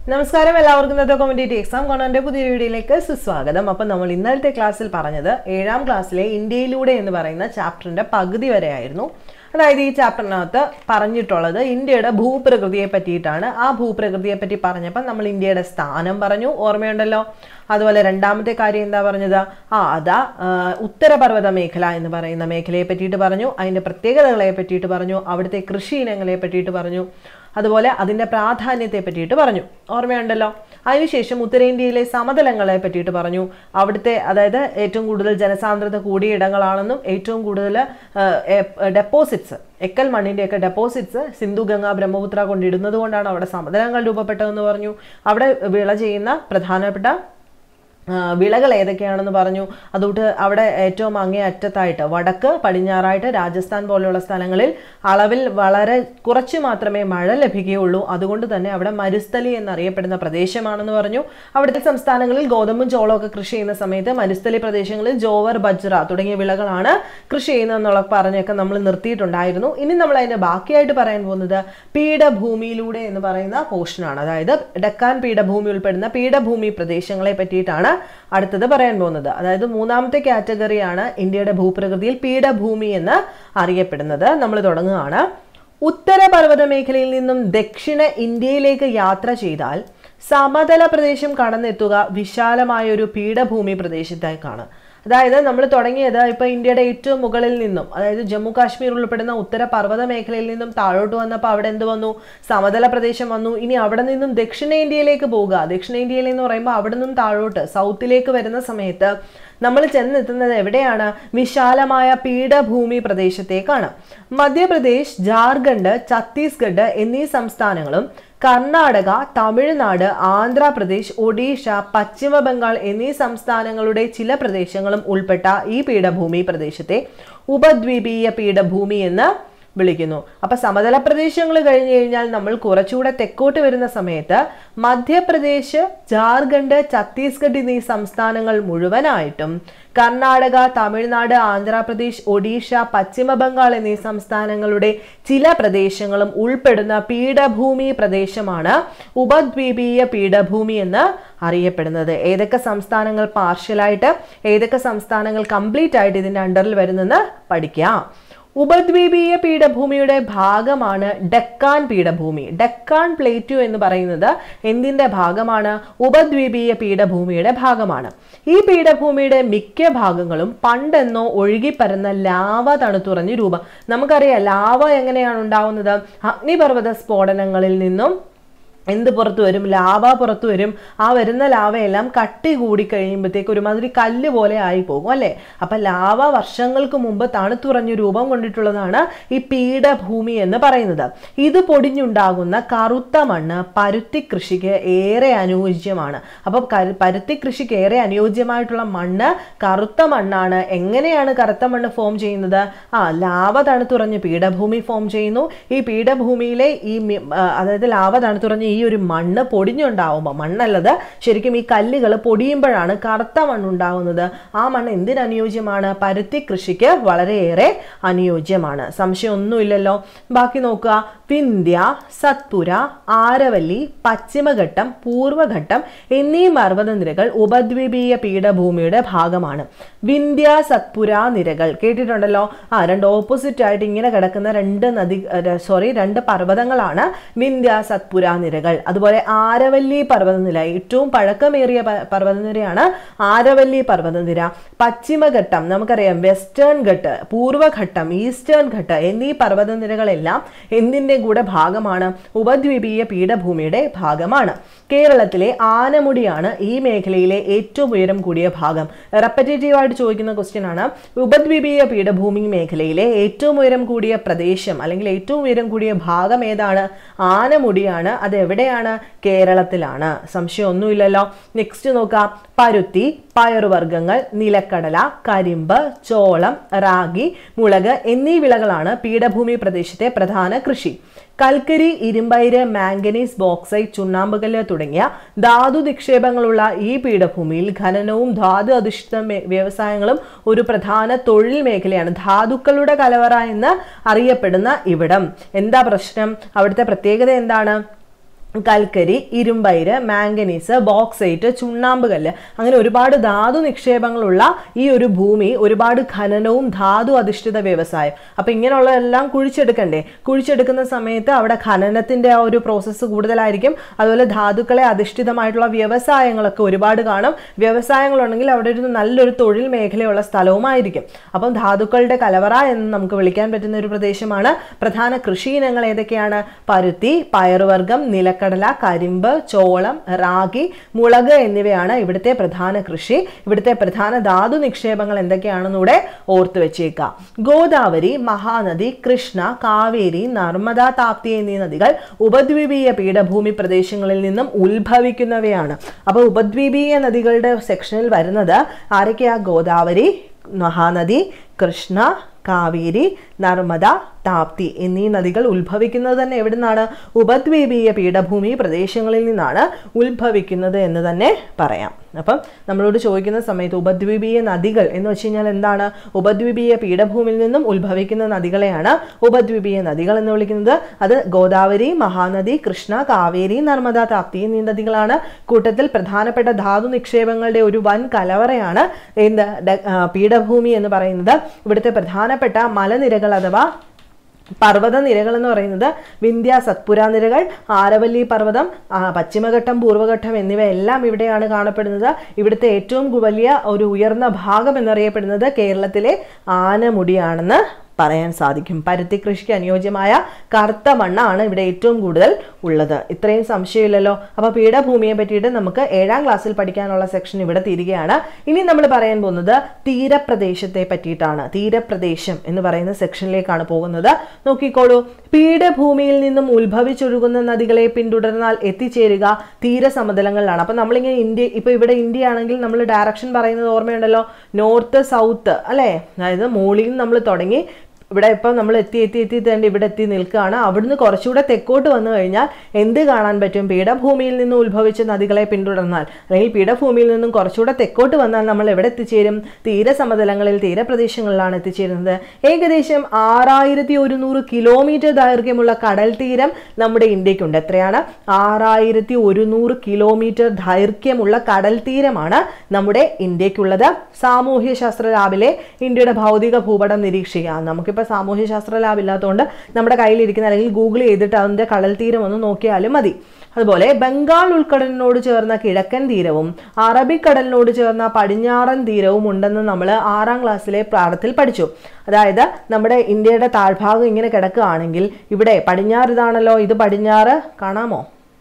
നമസ്കാരം എല്ലാവർക്കും ഇന്നത്തെ കോമ്പറ്റേറ്റീവ് എക്സാം കോർണറിന്റെ പുതിയ വീഡിയോയിലേക്ക് സുസ്വാഗതം. അപ്പോൾ നമ്മൾ ഇന്നലത്തെ ക്ലാസ്സിൽ പറഞ്ഞത് 7ാം ക്ലാസ്സിലെ ഇന്ത്യയിലൂടെ എന്ന് പറയുന്ന ചാപ്റ്ററിന്റെ പകുതി വരെ ആയിരുന്നു. അതായത് ഈ ചാപ്റ്ററിനകത്ത് പറഞ്ഞിട്ടുള്ളത് ഇന്ത്യയുടെ ഭൂപ്രകൃതിയെ പറ്റിയിട്ടാണ്. ആ ഭൂപ്രകൃതിയെ പറ്റി പറഞ്ഞപ്പോൾ നമ്മൾ ഇന്ത്യയുടെ സ്ഥാനം പറഞ്ഞു, ഓർമ്മയുണ്ടല്ലോ. അതുപോലെ രണ്ടാമത്തെ കാര്യം എന്താ പറഞ്ഞത്? അതാ ഉത്തരപർവ്വത മേഖല എന്ന് പറയുന്ന മേഖലയെ പറ്റിയിട്ട് പറഞ്ഞു, അതിൻ്റെ പ്രത്യേകതകളെ പറ്റിയിട്ട് പറഞ്ഞു, അവിടുത്തെ കൃഷി ഇനങ്ങളെ പറ്റിയിട്ട് പറഞ്ഞു, അതുപോലെ അതിൻ്റെ പ്രാധാന്യത്തെ പറ്റിയിട്ട് പറഞ്ഞു, ഓർമ്മയുണ്ടല്ലോ. അതിനുശേഷം ഉത്തരേന്ത്യയിലെ സമതലങ്ങളെ പറ്റിയിട്ട് പറഞ്ഞു, അവിടുത്തെ അതായത് ഏറ്റവും കൂടുതൽ ജനസാന്ദ്രത കൂടിയ ഇടങ്ങളാണെന്നും ഏറ്റവും കൂടുതൽ ഡെപ്പോസിറ്റ്സ് എക്കൽ മണ്ണിൻ്റെയൊക്കെ ഡെപ്പോസിറ്റ്സ് സിന്ധു ഗംഗ ബ്രഹ്മപുത്ര കൊണ്ടിടുന്നത് കൊണ്ടാണ് അവിടെ സമതലങ്ങൾ രൂപപ്പെട്ടതെന്ന് പറഞ്ഞു. അവിടെ വിള ചെയ്യുന്ന പ്രധാനപ്പെട്ട വിളകൾ ഏതൊക്കെയാണെന്ന് പറഞ്ഞു. അതുകൊണ്ട് അവിടെ ഏറ്റവും അങ്ങേ അറ്റത്തായിട്ട് വടക്ക് പടിഞ്ഞാറായിട്ട് രാജസ്ഥാൻ പോലെയുള്ള സ്ഥലങ്ങളിൽ അളവിൽ വളരെ കുറച്ച് മാത്രമേ മഴ ലഭിക്കുകയുള്ളൂ. അതുകൊണ്ട് തന്നെ അവിടെ മരുസ്ഥലി എന്നറിയപ്പെടുന്ന പ്രദേശമാണെന്ന് പറഞ്ഞു. അവിടുത്തെ സംസ്ഥാനങ്ങളിൽ ഗോതമ്പും ചോളമൊക്കെ കൃഷി ചെയ്യുന്ന സമയത്ത് മരുസ്ഥലി പ്രദേശങ്ങളിൽ ജോവർ, ബജ്ര തുടങ്ങിയ വിളകളാണ് കൃഷി ചെയ്യുന്നതെന്നുള്ള പറഞ്ഞൊക്കെ നമ്മൾ നിർത്തിയിട്ടുണ്ടായിരുന്നു. ഇനി നമ്മൾ അതിൻ്റെ ബാക്കിയായിട്ട് പറയാൻ പോകുന്നത് പീഠഭൂമിയിലൂടെ എന്ന് പറയുന്ന പോർഷനാണ്. അതായത് ഡെക്കാൻ പീഠഭൂമി ഉൾപ്പെടുന്ന പീഠഭൂമി പ്രദേശങ്ങളെ പറ്റിയിട്ടാണ് അടുത്തത് പറയാൻ പോകുന്നത്. അതായത് മൂന്നാമത്തെ കാറ്റഗറിയാണ് ഇന്ത്യയുടെ ഭൂപ്രകൃതിയിൽ പീഠഭൂമി എന്ന് അറിയപ്പെടുന്നത്. നമ്മൾ തുടങ്ങുകയാണ്. ഉത്തരപർവ്വത മേഖലയിൽ നിന്നും ദക്ഷിണ ഇന്ത്യയിലേക്ക് യാത്ര ചെയ്താൽ സമതല പ്രദേശം കടന്നെത്തുക വിശാലമായ ഒരു പീഠഭൂമി പ്രദേശത്തേക്കാണ്. അതായത് നമ്മൾ തുടങ്ങിയത് ഇപ്പോൾ ഇന്ത്യയുടെ ഏറ്റവും മുകളിൽ നിന്നും, അതായത് ജമ്മു കാശ്മീർ ഉൾപ്പെടുന്ന ഉത്തര പർവ്വത മേഖലയിൽ നിന്നും താഴോട്ട് വന്നപ്പോൾ അവിടെ എന്ത് വന്നു? സമതല പ്രദേശം വന്നു. ഇനി അവിടെ നിന്നും ദക്ഷിണേന്ത്യയിലേക്ക് പോവുക. ദക്ഷിണേന്ത്യയിൽ എന്ന് പറയുമ്പോൾ അവിടെ നിന്നും താഴോട്ട് സൗത്തിലേക്ക് വരുന്ന സമയത്ത് നമ്മൾ ചെന്നെത്തുന്നത് എവിടെയാണ്? വിശാലമായ പീഠഭൂമി പ്രദേശത്തേക്കാണ്. മധ്യപ്രദേശ്, ജാർഖണ്ഡ്, ഛത്തീസ്ഗഡ് എന്നീ സംസ്ഥാനങ്ങളും കർണാടക, തമിഴ്നാട്, ആന്ധ്രാപ്രദേശ്, ഒഡീഷ, പശ്ചിമ ബംഗാൾ എന്നീ സംസ്ഥാനങ്ങളുടെ ചില പ്രദേശങ്ങളും ഉൾപ്പെട്ട ഈ പീഠഭൂമി പ്രദേശത്തെ ഉപദ്വീപീയ പീഠഭൂമി എന്ന് വിളിക്കുന്നു. അപ്പൊ സമതല പ്രദേശങ്ങൾ കഴിഞ്ഞു കഴിഞ്ഞാൽ നമ്മൾ കുറച്ചുകൂടെ തെക്കോട്ട് വരുന്ന സമയത്ത് മധ്യപ്രദേശ്, ജാർഖണ്ഡ്, ഛത്തീസ്ഗഡ് എന്നീ സംസ്ഥാനങ്ങൾ മുഴുവനായിട്ടും കർണാടക, തമിഴ്നാട്, ആന്ധ്രാപ്രദേശ്, ഒഡീഷ, പശ്ചിമ ബംഗാൾ എന്നീ സംസ്ഥാനങ്ങളുടെ ചില പ്രദേശങ്ങളും ഉൾപ്പെടുന്ന പീഠഭൂമി പ്രദേശമാണ് ഉപദ്വീപീയ പീഠഭൂമി എന്ന് അറിയപ്പെടുന്നത്. ഏതൊക്കെ സംസ്ഥാനങ്ങൾ പാർഷ്യലായിട്ട്, ഏതൊക്കെ സംസ്ഥാനങ്ങൾ കംപ്ലീറ്റ് ആയിട്ട് ഇതിന്റെ അണ്ടറിൽ വരുന്നെന്ന് പഠിക്കാം. ഉപദ്വീപീയ പീഠഭൂമിയുടെ ഭാഗമാണ് ഡെക്കാൻ പീഠഭൂമി. ഡെക്കാൻ പ്ലേറ്റ്യൂ എന്ന് പറയുന്നത് എന്തിന്റെ ഭാഗമാണ്? ഉപദ്വീപീയ പീഠഭൂമിയുടെ ഭാഗമാണ്. ഈ പീഠഭൂമിയുടെ മിക്ക ഭാഗങ്ങളും പണ്ടെന്നോ ഒഴുകിപ്പരന്ന ലാവ തണുത്തുറഞ്ഞ രൂപം. നമുക്കറിയാം ലാവ എങ്ങനെയാണ് ഉണ്ടാവുന്നത്? അഗ്നിപർവ്വത സ്ഫോടനങ്ങളിൽ നിന്നും എന്ത് പുറത്തു വരും? ലാവ പുറത്തു വരും. ആ വരുന്ന ലാവയെല്ലാം കട്ടി കൂടി കഴിയുമ്പോഴത്തേക്ക് ഒരുമാതിരി കല്ല് പോലെ ആയി പോകും, അല്ലേ? അപ്പൊ ലാവ വർഷങ്ങൾക്ക് മുമ്പ് തണുത്തുറഞ്ഞു രൂപം കൊണ്ടിട്ടുള്ളതാണ് ഈ പീഠഭൂമി എന്ന് പറയുന്നത്. ഇത് പൊടിഞ്ഞുണ്ടാകുന്ന കറുത്ത മണ്ണ് പരുത്തി കൃഷിക്ക് ഏറെ അനുയോജ്യമാണ്. അപ്പൊ പരുത്തി കൃഷിക്ക് ഏറെ അനുയോജ്യമായിട്ടുള്ള മണ്ണ് കറുത്ത മണ്ണാണ്. എങ്ങനെയാണ് കറുത്ത മണ്ണ് ഫോം ചെയ്യുന്നത്? ലാവ തണുത്തുറഞ്ഞ് പീഠഭൂമി ഫോം ചെയ്യുന്നു. ഈ പീഠഭൂമിയിലെ അതായത് ലാവ തണുത്തുറഞ്ഞ് ഈ ഒരു മണ്ണ് പൊടിഞ്ഞുണ്ടാവുമ്പോൾ, മണ്ണല്ലത് ശരിക്കും ഈ കല്ലുകൾ പൊടിയുമ്പോഴാണ് കറുത്ത മണ്ണുണ്ടാവുന്നത്. ആ മണ്ണ് എന്തിന് അനുയോജ്യമാണ്? പരുത്തി കൃഷിക്ക് വളരെയേറെ അനുയോജ്യമാണ്. സംശയമൊന്നുമില്ലല്ലോ. ബാക്കി നോക്കുക. വിന്ധ്യ, സത്പുര, ആരവല്ലി, പശ്ചിമഘട്ടം, പൂർവഘട്ടം എന്നീ പർവ്വതനിരകൾ ഉപദ്വീപീയ പീഠഭൂമിയുടെ ഭാഗമാണ്. വിന്ധ്യ, സത്പുര നിരകൾ കേട്ടിട്ടുണ്ടല്ലോ. രണ്ട് ഓപ്പോസിറ്റ് ആയിട്ട് ഇങ്ങനെ കിടക്കുന്ന രണ്ട് പർവ്വതങ്ങളാണ് വിന്ധ്യ, സത്പുര നിരകൾ. അതുപോലെ ആരവല്ലി പർവ്വതനിര, ഏറ്റവും പഴക്കമേറിയ പർവ്വതനിരയാണ് ആരവല്ലി പർവ്വതനിര. പശ്ചിമഘട്ടം നമുക്കറിയാം, വെസ്റ്റേൺ ഘട്ട്, പൂർവഘട്ടം, ഈസ്റ്റേൺ ഘട്ട് എന്നീ പർവ്വതനിരകളെല്ലാം എന്തിൻ്റെ കൂടെ ഭാഗമാണ്? ഉപദ്വീപീയ പീഠഭൂമിയുടെ ഭാഗമാണ്. കേരളത്തിലെ ആനമുടിയാണ് ഈ മേഖലയിലെ ഏറ്റവും ഉയരം കൂടിയ ഭാഗം. റെപ്പറ്റേറ്റീവ് ആയിട്ട് ചോദിക്കുന്ന ക്വസ്റ്റ്യൻ ആണ്. ഉപദ്വീപീയ പീഠഭൂമി മേഖലയിലെ ഏറ്റവും ഉയരം കൂടിയ പ്രദേശം അല്ലെങ്കിൽ ഏറ്റവും ഉയരം കൂടിയ ഭാഗം ഏതാണ്? ആനമുടിയാണ്. അത് എവിടെയാണ്? കേരളത്തിലാണ്. സംശയമൊന്നുമില്ലല്ലോ. നെക്സ്റ്റ് നോക്കാം. പരുത്തി, പയറുവർഗ്ഗങ്ങൾ, നിലക്കടല, കരിമ്പ്, ചോളം, റാഗി, മുളക് എന്നീ വിളകളാണ് പീഠഭൂമി പ്രദേശത്തെ പ്രധാന കൃഷി. കൽക്കരി, ഇരുമ്പയിര്, മാംഗനീസ്, ബോക്സൈറ്റ്, ചുണ്ണാമ്പുകല്ല് തുടങ്ങിയ ധാതു നിക്ഷേപങ്ങളുള്ള ഈ പീഠഭൂമിയിൽ ഖനനവും ധാതു അധിഷ്ഠിത വ്യവസായങ്ങളും ഒരു പ്രധാന തൊഴിൽ മേഖലയാണ്. ധാതുക്കളുടെ കലവറ എന്ന് അറിയപ്പെടുന്ന ഇവിടം. എന്താ പ്രശ്നം? അവിടുത്തെ പ്രത്യേകത എന്താണ്? കൽക്കരി, ഇരുമ്പയിര്, മാംഗനീസ്, ബോക്സൈറ്റ്, ചുണ്ണാമ്പ് കല്ല്, അങ്ങനെ ഒരുപാട് ധാതു നിക്ഷേപങ്ങളുള്ള ഈ ഒരു ഭൂമി ഒരുപാട് ഖനനവും ധാതു അധിഷ്ഠിത വ്യവസായം. അപ്പം ഇങ്ങനെയുള്ളതെല്ലാം കുഴിച്ചെടുക്കണ്ടേ? കുഴിച്ചെടുക്കുന്ന സമയത്ത് അവിടെ ഖനനത്തിൻ്റെ ആ ഒരു പ്രോസസ്സ് കൂടുതലായിരിക്കും. അതുപോലെ ധാതുക്കളെ അധിഷ്ഠിതമായിട്ടുള്ള വ്യവസായങ്ങളൊക്കെ ഒരുപാട് കാണും. വ്യവസായങ്ങളുണ്ടെങ്കിൽ അവിടെ ഒരു നല്ലൊരു തൊഴിൽ മേഖലയുള്ള സ്ഥലവുമായിരിക്കും. അപ്പം ധാതുക്കളുടെ കലവറ എന്ന് നമുക്ക് വിളിക്കാൻ പറ്റുന്ന ഒരു പ്രദേശമാണ്. പ്രധാന കൃഷി ഇനങ്ങൾ ഏതൊക്കെയാണ്? പരുത്തി, പയറുവർഗം, നിലക്കടല, കരിമ്പ്, ചോളം, റാഗി, മുളക് എന്നിവയാണ് ഇവിടുത്തെ പ്രധാന കൃഷി. ഇവിടുത്തെ പ്രധാന ധാതു നിക്ഷേപങ്ങൾ എന്തൊക്കെയാണെന്നൂടെ ഓർത്തു വെച്ചേക്കാം. ഗോദാവരി, മഹാനദി, കൃഷ്ണ, കാവേരി, നർമ്മദ, താപ്തി എന്നീ നദികൾ ഉപദ്വീപീയ പീഠഭൂമി പ്രദേശങ്ങളിൽ നിന്നും ഉത്ഭവിക്കുന്നവയാണ്. അപ്പോൾ ഉപദ്വീപീയ നദികളുടെ സെക്ഷനിൽ വരുന്നത് ആരൊക്കെയാ? ഗോദാവരി, മഹാനദി, കൃഷ്ണ, കാവേരി, നർമ്മദ, താപ്തി എന്നീ നദികൾ ഉത്ഭവിക്കുന്നത് തന്നെ എവിടെ നിന്നാണ്? ഉപദ്വീപീയ പീഠഭൂമി പ്രദേശങ്ങളിൽ നിന്നാണ് ഉത്ഭവിക്കുന്നത് എന്ന് തന്നെ പറയാം. അപ്പം നമ്മളോട് ചോദിക്കുന്ന സമയത്ത് ഉപദ്വീപീയ നദികൾ എന്ന് വെച്ച് കഴിഞ്ഞാൽ എന്താണ്? ഉപദ്വീപീയ പീഠഭൂമിയിൽ നിന്നും ഉത്ഭവിക്കുന്ന നദികളെയാണ് ഉപദ്വീപീയ നദികൾ എന്ന് വിളിക്കുന്നത്. അത് ഗോദാവരി, മഹാനദി, കൃഷ്ണ, കാവേരി, നർമ്മദ, താപ്തി എന്നീ നദികളാണ്. കൂട്ടത്തിൽ പ്രധാനപ്പെട്ട ധാതു നിക്ഷേപങ്ങളുടെ ഒരു വൻ കലവറയാണ് പീഠഭൂമി എന്ന് പറയുന്നത്. ഇവിടുത്തെ പ്രധാനപ്പെട്ട മലനിരകൾ അഥവാ പർവ്വത നിരകൾ എന്ന് പറയുന്നത് വിന്ധ്യ, സത്പുര നിരകൾ, ആരവല്ലി പർവ്വതം, പശ്ചിമഘട്ടം, പൂർവ്വഘട്ടം എന്നിവയെല്ലാം ഇവിടെയാണ് കാണപ്പെടുന്നത്. ഇവിടുത്തെ ഏറ്റവും വലിയ ഒരു ഉയർന്ന ഭാഗം എന്നറിയപ്പെടുന്നത് കേരളത്തിലെ ആനമുടിയാണെന്ന് പറയാൻ സാധിക്കും. പരുത്തി കൃഷിക്ക് അനുയോജ്യമായ കറുത്ത മണ്ണാണ് ഇവിടെ ഏറ്റവും കൂടുതൽ ഉള്ളത്. ഇത്രയും സംശയമില്ലല്ലോ. അപ്പോൾ പീഠഭൂമിയെ പറ്റിയിട്ട് നമുക്ക് 7ാം ക്ലാസ്സിൽ പഠിക്കാനുള്ള സെക്ഷൻ ഇവിടെ തീരുകയാണ്. ഇനി നമ്മൾ പറയാൻ പോകുന്നത് തീരപ്രദേശത്തെ പറ്റിയിട്ടാണ്. തീരപ്രദേശം എന്ന് പറയുന്ന സെക്ഷനിലേക്കാണ് പോകുന്നത്. നോക്കിക്കോളൂ. പീഠഭൂമിയിൽ നിന്നും ഉത്ഭവിച്ചൊഴുകുന്ന നദികളെ പിന്തുടർന്നാൽ എത്തിച്ചേരുക തീരസമതലങ്ങളിലാണ്. അപ്പം നമ്മളിങ്ങനെ ഇപ്പോൾ ഇവിടെ ഇന്ത്യ ആണെങ്കിൽ നമ്മൾ ഡയറക്ഷൻ പറയുന്നത് ഓർമ്മയുണ്ടല്ലോ, നോർത്ത് സൗത്ത് അല്ലേ? അതായത് മുകളിൽ നിന്ന് നമ്മൾ തുടങ്ങി ഇവിടെ ഇപ്പം നമ്മൾ എത്തി തന്നെ ഇവിടെ എത്തി നിൽക്കുകയാണ്. അവിടുന്ന് കുറച്ചുകൂടെ തെക്കോട്ട് വന്നു കഴിഞ്ഞാൽ എന്ത് കാണാൻ പറ്റും? പീഠഭൂമിയിൽ നിന്ന് ഉത്ഭവിച്ച നദികളെ പിന്തുടർന്നാൽ അല്ലെങ്കിൽ പീഠഭൂമിയിൽ നിന്നും കുറച്ചുകൂടെ തെക്കോട്ട് വന്നാൽ നമ്മൾ എവിടെ എത്തിച്ചേരും? തീരസമതലങ്ങളിൽ, തീരപ്രദേശങ്ങളിലാണ് എത്തിച്ചേരുന്നത്. ഏകദേശം 6100 കിലോമീറ്റർ ദൈർഘ്യമുള്ള കടൽ തീരം നമ്മുടെ ഇന്ത്യക്കുണ്ട്. എത്രയാണ്? 6100 കിലോമീറ്റർ ദൈർഘ്യമുള്ള കടൽ തീരമാണ് നമ്മുടെ ഇന്ത്യക്കുള്ളത്. സാമൂഹ്യശാസ്ത്ര ലാബിലെ ഇന്ത്യയുടെ ഭൗതിക ഭൂപടം നിരീക്ഷിക്കുക. നമുക്കിപ്പോൾ സാമൂഹ്യശാസ്ത്ര ലാബ് ഇല്ലാത്തതുകൊണ്ട് നമ്മുടെ കയ്യിലിരിക്കുന്ന അല്ലെങ്കിൽ ഗൂഗിൾ ചെയ്തിട്ട് അതിൻ്റെ കടൽ തീരം ഒന്ന് നോക്കിയാലും മതി. അതുപോലെ ബംഗാൾ ഉൾക്കടലിനോട് ചേർന്ന കിഴക്കൻ തീരവും അറബിക്കടലിനോട് ചേർന്ന പടിഞ്ഞാറൻ തീരവും ഉണ്ടെന്ന് നമ്മൾ 6ാം ക്ലാസ്സിലെ പാഠത്തിൽ പഠിച്ചു. അതായത് നമ്മുടെ ഇന്ത്യയുടെ താഴ്ഭാഗം ഇങ്ങനെ കിടക്കുകയാണെങ്കിൽ ഇവിടെ പടിഞ്ഞാറ് ഇതാണല്ലോ, ഇത് പടിഞ്ഞാറ് കാണാമോ?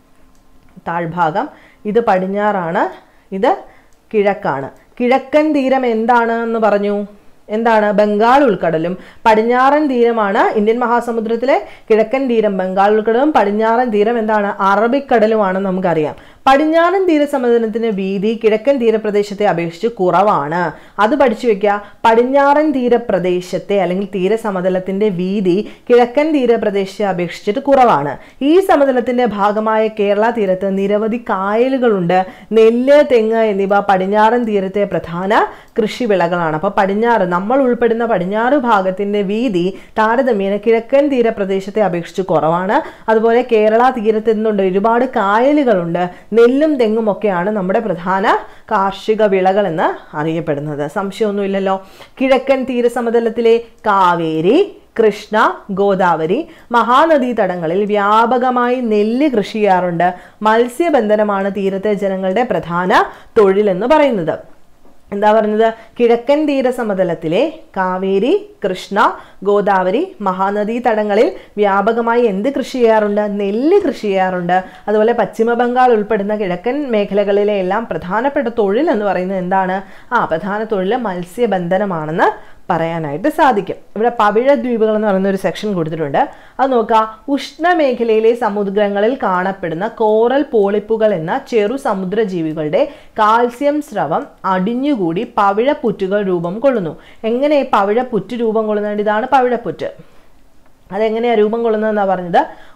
താഴ്ഭാഗം ഇത് പടിഞ്ഞാറാണ്, ഇത് കിഴക്കാണ്. കിഴക്കൻ തീരം എന്താണ് എന്ന് പറഞ്ഞു? എന്താണ്? ബംഗാൾ ഉൾക്കടലും. പടിഞ്ഞാറൻ തീരമാണ് ഇന്ത്യൻ മഹാസമുദ്രത്തിലെ കിഴക്കൻ തീരം ബംഗാൾ ഉൾക്കടലും. പടിഞ്ഞാറൻ തീരം എന്താണ്? അറബിക്കടലുമാണെന്ന് നമുക്കറിയാം. പടിഞ്ഞാറൻ തീരസമതലത്തിന്റെ വീതി കിഴക്കൻ തീരപ്രദേശത്തെ അപേക്ഷിച്ച് കുറവാണ്. അത് പഠിച്ചു വെക്കുക. പടിഞ്ഞാറൻ തീരപ്രദേശത്തെ അല്ലെങ്കിൽ തീരസമതലത്തിന്റെ വീതി കിഴക്കൻ തീരപ്രദേശത്തെ അപേക്ഷിച്ചിട്ട് കുറവാണ്. ഈ സമതലത്തിന്റെ ഭാഗമായ കേരള തീരത്ത് നിരവധി കായലുകളുണ്ട്. നെല്ല്, തെങ്ങ് എന്നിവ പടിഞ്ഞാറൻ തീരത്തെ പ്രധാന കൃഷിവിളകളാണ്. അപ്പോൾ പടിഞ്ഞാറ്, നമ്മൾ ഉൾപ്പെടുന്ന പടിഞ്ഞാറ് ഭാഗത്തിന്റെ വീതി താരതമ്യേന കിഴക്കൻ തീരപ്രദേശത്തെ അപേക്ഷിച്ച് കുറവാണ്. അതുപോലെ കേരള തീരത്ത് നിന്നുണ്ട് ഒരുപാട് കായലുകളുണ്ട്. നെല്ലും തെങ്ങും ഒക്കെയാണ് നമ്മുടെ പ്രധാന കാർഷിക വിളകൾ എന്ന് അറിയപ്പെടുന്നത്. സംശയമൊന്നുമില്ലല്ലോ. കിഴക്കൻ തീരസമതലത്തിലെ കാവേരി, കൃഷ്ണ, ഗോദാവരി, മഹാനദീ തടങ്ങളിൽ വ്യാപകമായി നെല്ല് കൃഷി ചെയ്യാറുണ്ട്. മത്സ്യബന്ധനമാണ് തീരത്തെ ജനങ്ങളുടെ പ്രധാന തൊഴിലെന്ന് പറയുന്നത്. എന്താ പറഞ്ഞത്? കിഴക്കൻ തീരസമതലത്തിലെ കാവേരി, കൃഷ്ണ, ഗോദാവരി, മഹാനദീ തടങ്ങളിൽ വ്യാപകമായി എന്ത് കൃഷി ചെയ്യാറുണ്ട്? നെല്ല് കൃഷി ചെയ്യാറുണ്ട്. അതുപോലെ പശ്ചിമ ബംഗാൾ ഉൾപ്പെടുന്ന കിഴക്കൻ മേഖലകളിലെ എല്ലാം പ്രധാനപ്പെട്ട തൊഴിൽ എന്ന് പറയുന്നത് എന്താണ്? പ്രധാന തൊഴിൽ മത്സ്യബന്ധനമാണെന്ന് പറയാനായിട്ട് സാധിക്കും. ഇവിടെ പവിഴ ദ്വീപുകൾ എന്ന് പറയുന്ന ഒരു സെക്ഷൻ കൊടുത്തിട്ടുണ്ട്. അത് നോക്കുക. ഉഷ്ണമേഖലയിലെ സമുദ്രങ്ങളിൽ കാണപ്പെടുന്ന കോറൽ പോളിപ്പുകൾ എന്ന ചെറു സമുദ്രജീവികളുടെ കാൽസ്യം സ്രവം അടിഞ്ഞുകൂടി പവിഴപ്പുറ്റുകൾ രൂപം കൊള്ളുന്നു. എങ്ങനെ പവിഴപ്പുറ്റ് രൂപം കൊള്ളുന്നത്? ഇതാണ് പവിഴപ്പുറ്റ്. അതെങ്ങനെയാണ് രൂപം കൊള്ളുന്നതെന്നാണ് പറഞ്ഞത്.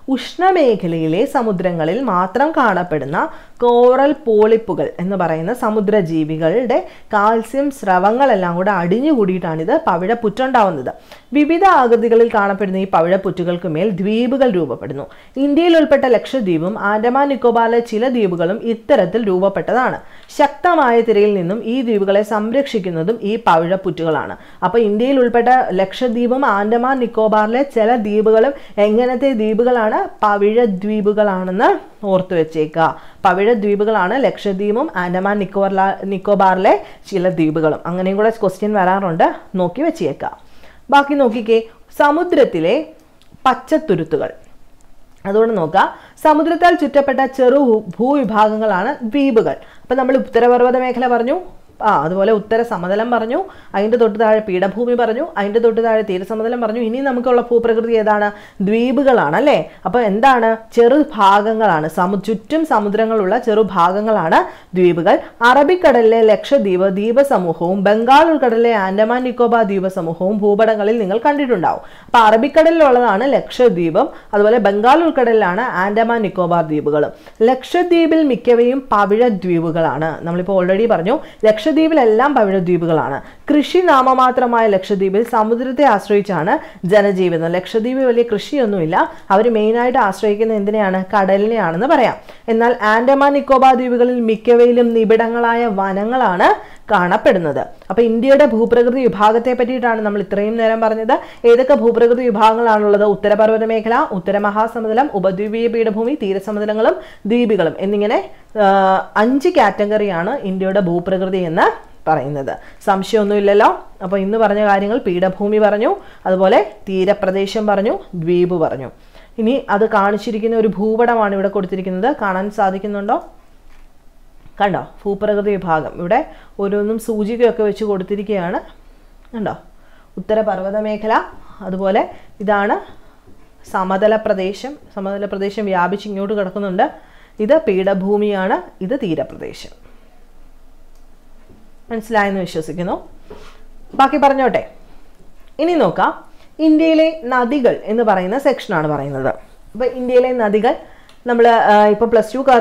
ഉഷ്ണമേഖലയിലെ സമുദ്രങ്ങളിൽ മാത്രം കാണപ്പെടുന്ന കോറൽ പോളിപ്പുകൾ എന്ന് പറയുന്ന സമുദ്രജീവികളുടെ കാൽസ്യം സ്രവങ്ങളെല്ലാം കൂടെ അടിഞ്ഞുകൂടിയിട്ടാണ് ഇത് പവിഴപ്പുറ്റുണ്ടാവുന്നത്. വിവിധ ആകൃതികളിൽ കാണപ്പെടുന്ന ഈ പവിഴപ്പുറ്റുകൾക്ക് മേൽ ദ്വീപുകൾ രൂപപ്പെടുന്നു. ഇന്ത്യയിൽ ഉൾപ്പെട്ട ലക്ഷദ്വീപും ആൻഡമാൻ നിക്കോബാറിലെ ചില ദ്വീപുകളും ഇത്തരത്തിൽ രൂപപ്പെട്ടതാണ്. ശക്തമായ തിരയിൽ നിന്നും ഈ ദ്വീപുകളെ സംരക്ഷിക്കുന്നതും ഈ പവിഴപ്പുറ്റുകളാണ്. അപ്പോൾ ഇന്ത്യയിൽ ഉൾപ്പെട്ട ലക്ഷദ്വീപും ആൻഡമാൻ നിക്കോബാറിലെ ചില ദ്വീപുകളും എങ്ങനത്തെ ദ്വീപുകളാണ്? പവിഴദ്വീപുകളാണെന്ന് ഓർത്തു വെച്ചേക്കുക. പവിഴദ്വീപുകളാണ് ലക്ഷദ്വീപും ആൻഡമാൻ നിക്കോബാറിലെ ചില ദ്വീപുകളും. അങ്ങനെയും കൂടെ ക്വസ്റ്റ്യൻ വരാറുണ്ട്, നോക്കി വെച്ചേക്കുക. ബാക്കി നോക്കിക്കേ, സമുദ്രത്തിലെ പച്ചത്തുരുത്തുകൾ. അതുകൊണ്ട് നോക്കുക, സമുദ്രത്താൽ ചുറ്റപ്പെട്ട ചെറു ഭൂവിഭാഗങ്ങളാണ് ദ്വീപുകൾ. അപ്പം നമ്മൾ ഉത്തരപർവ്വത മേഖല പറഞ്ഞു, അതുപോലെ ഉത്തര സമതലം പറഞ്ഞു, അതിൻ്റെ തൊട്ട് താഴെ പീഠഭൂമി പറഞ്ഞു, അതിൻ്റെ തൊട്ട് താഴെ തീരസമതലം പറഞ്ഞു. ഇനി നമുക്കുള്ള ഭൂപ്രകൃതി ഏതാണ്? ദ്വീപുകളാണ് അല്ലേ? അപ്പോൾ എന്താണ്? ചെറുഭാഗങ്ങളാണ്, ചുറ്റും സമുദ്രങ്ങളുള്ള ചെറുഭാഗങ്ങളാണ് ദ്വീപുകൾ. അറബിക്കടലിലെ ലക്ഷദ്വീപ് ദ്വീപസമൂഹവും ബംഗാൾ ഉൾക്കടലിലെ ആൻഡമാൻ നിക്കോബാർ ദ്വീപസമൂഹവും ഭൂപടങ്ങളിൽ നിങ്ങൾ കണ്ടിട്ടുണ്ടാവും. അപ്പോൾ അറബിക്കടലിലുള്ളതാണ് ലക്ഷദ്വീപും, അതുപോലെ ബംഗാൾ ഉൾക്കടലിലാണ് ആൻഡമാൻ നിക്കോബാർ ദ്വീപുകളും. ലക്ഷദ്വീപിൽ മിക്കവയും പവിഴദ്വീപുകളാണ്. നമ്മളിപ്പോൾ ഓൾറെഡി പറഞ്ഞു, ലക്ഷദ്വീപിലെല്ലാം പവിഴദ്വീപുകളാണ്. കൃഷി നാമമാത്രമായ ലക്ഷദ്വീപിൽ സമുദ്രത്തെ ആശ്രയിച്ചാണ് ജനജീവിതം. ലക്ഷദ്വീപിൽ വലിയ കൃഷിയൊന്നുമില്ല, അവർ മെയിനായിട്ട് ആശ്രയിക്കുന്ന എന്തിനെയാണ്? കടലിനെയാണെന്ന് പറയാം. എന്നാൽ ആൻഡമാൻ നിക്കോബാർ ദ്വീപുകളിൽ മിക്കവയിലും നിബിഡങ്ങളായ വനങ്ങളാണ് കാണപ്പെടുന്നത്. അപ്പോൾ ഇന്ത്യയുടെ ഭൂപ്രകൃതി വിഭാഗത്തെ പറ്റിയിട്ടാണ് നമ്മൾ ഇത്രയും നേരം പറഞ്ഞത്. ഏതൊക്കെ ഭൂപ്രകൃതി വിഭാഗങ്ങളാണുള്ളത്? ഉത്തരപർവ്വത മേഖല, ഉത്തരമഹാസമുദ്രം, ഉപദ്വീപീയ പീഠഭൂമി, തീരസമുദ്രങ്ങളും ദ്വീപുകളും എന്നിങ്ങനെ 5 കാറ്റഗറിയാണ് ഇന്ത്യയുടെ ഭൂപ്രകൃതി എന്ന് പറയുന്നത്. സംശയമൊന്നുമില്ലല്ലോ. അപ്പോൾ ഇന്ന് പറഞ്ഞ കാര്യങ്ങൾ പീഠഭൂമി പറഞ്ഞു, അതുപോലെ തീരപ്രദേശം പറഞ്ഞു, ദ്വീപ് പറഞ്ഞു. ഇനി അത് കാണിച്ചിരിക്കുന്ന ഒരു ഭൂപടമാണ് ഇവിടെ കൊടുത്തിരിക്കുന്നത്. കാണാൻ സാധിക്കുന്നുണ്ടോ? കണ്ടോ? ഭൂപ്രകൃതി വിഭാഗം ഇവിടെ ഓരോന്നും സൂചികയൊക്കെ വെച്ച് കൊടുത്തിരിക്കുകയാണ്. കണ്ടോ? ഉത്തരപർവ്വത മേഖല, അതുപോലെ ഇതാണ് സമതല പ്രദേശം വ്യാപിച്ച് ഇങ്ങോട്ട് കിടക്കുന്നുണ്ട്. ഇത് പീഠഭൂമിയാണ്, ഇത് തീരപ്രദേശം. മനസ്സിലായെന്ന് വിശ്വസിക്കുന്നു. ബാക്കി പറഞ്ഞോട്ടെ. ഇനി നോക്കാം, ഇന്ത്യയിലെ നദികൾ എന്ന് പറയുന്ന സെക്ഷനാണ് പറയുന്നത്. അപ്പോൾ ഇന്ത്യയിലെ നദികൾ നമ്മൾ ഇപ്പോൾ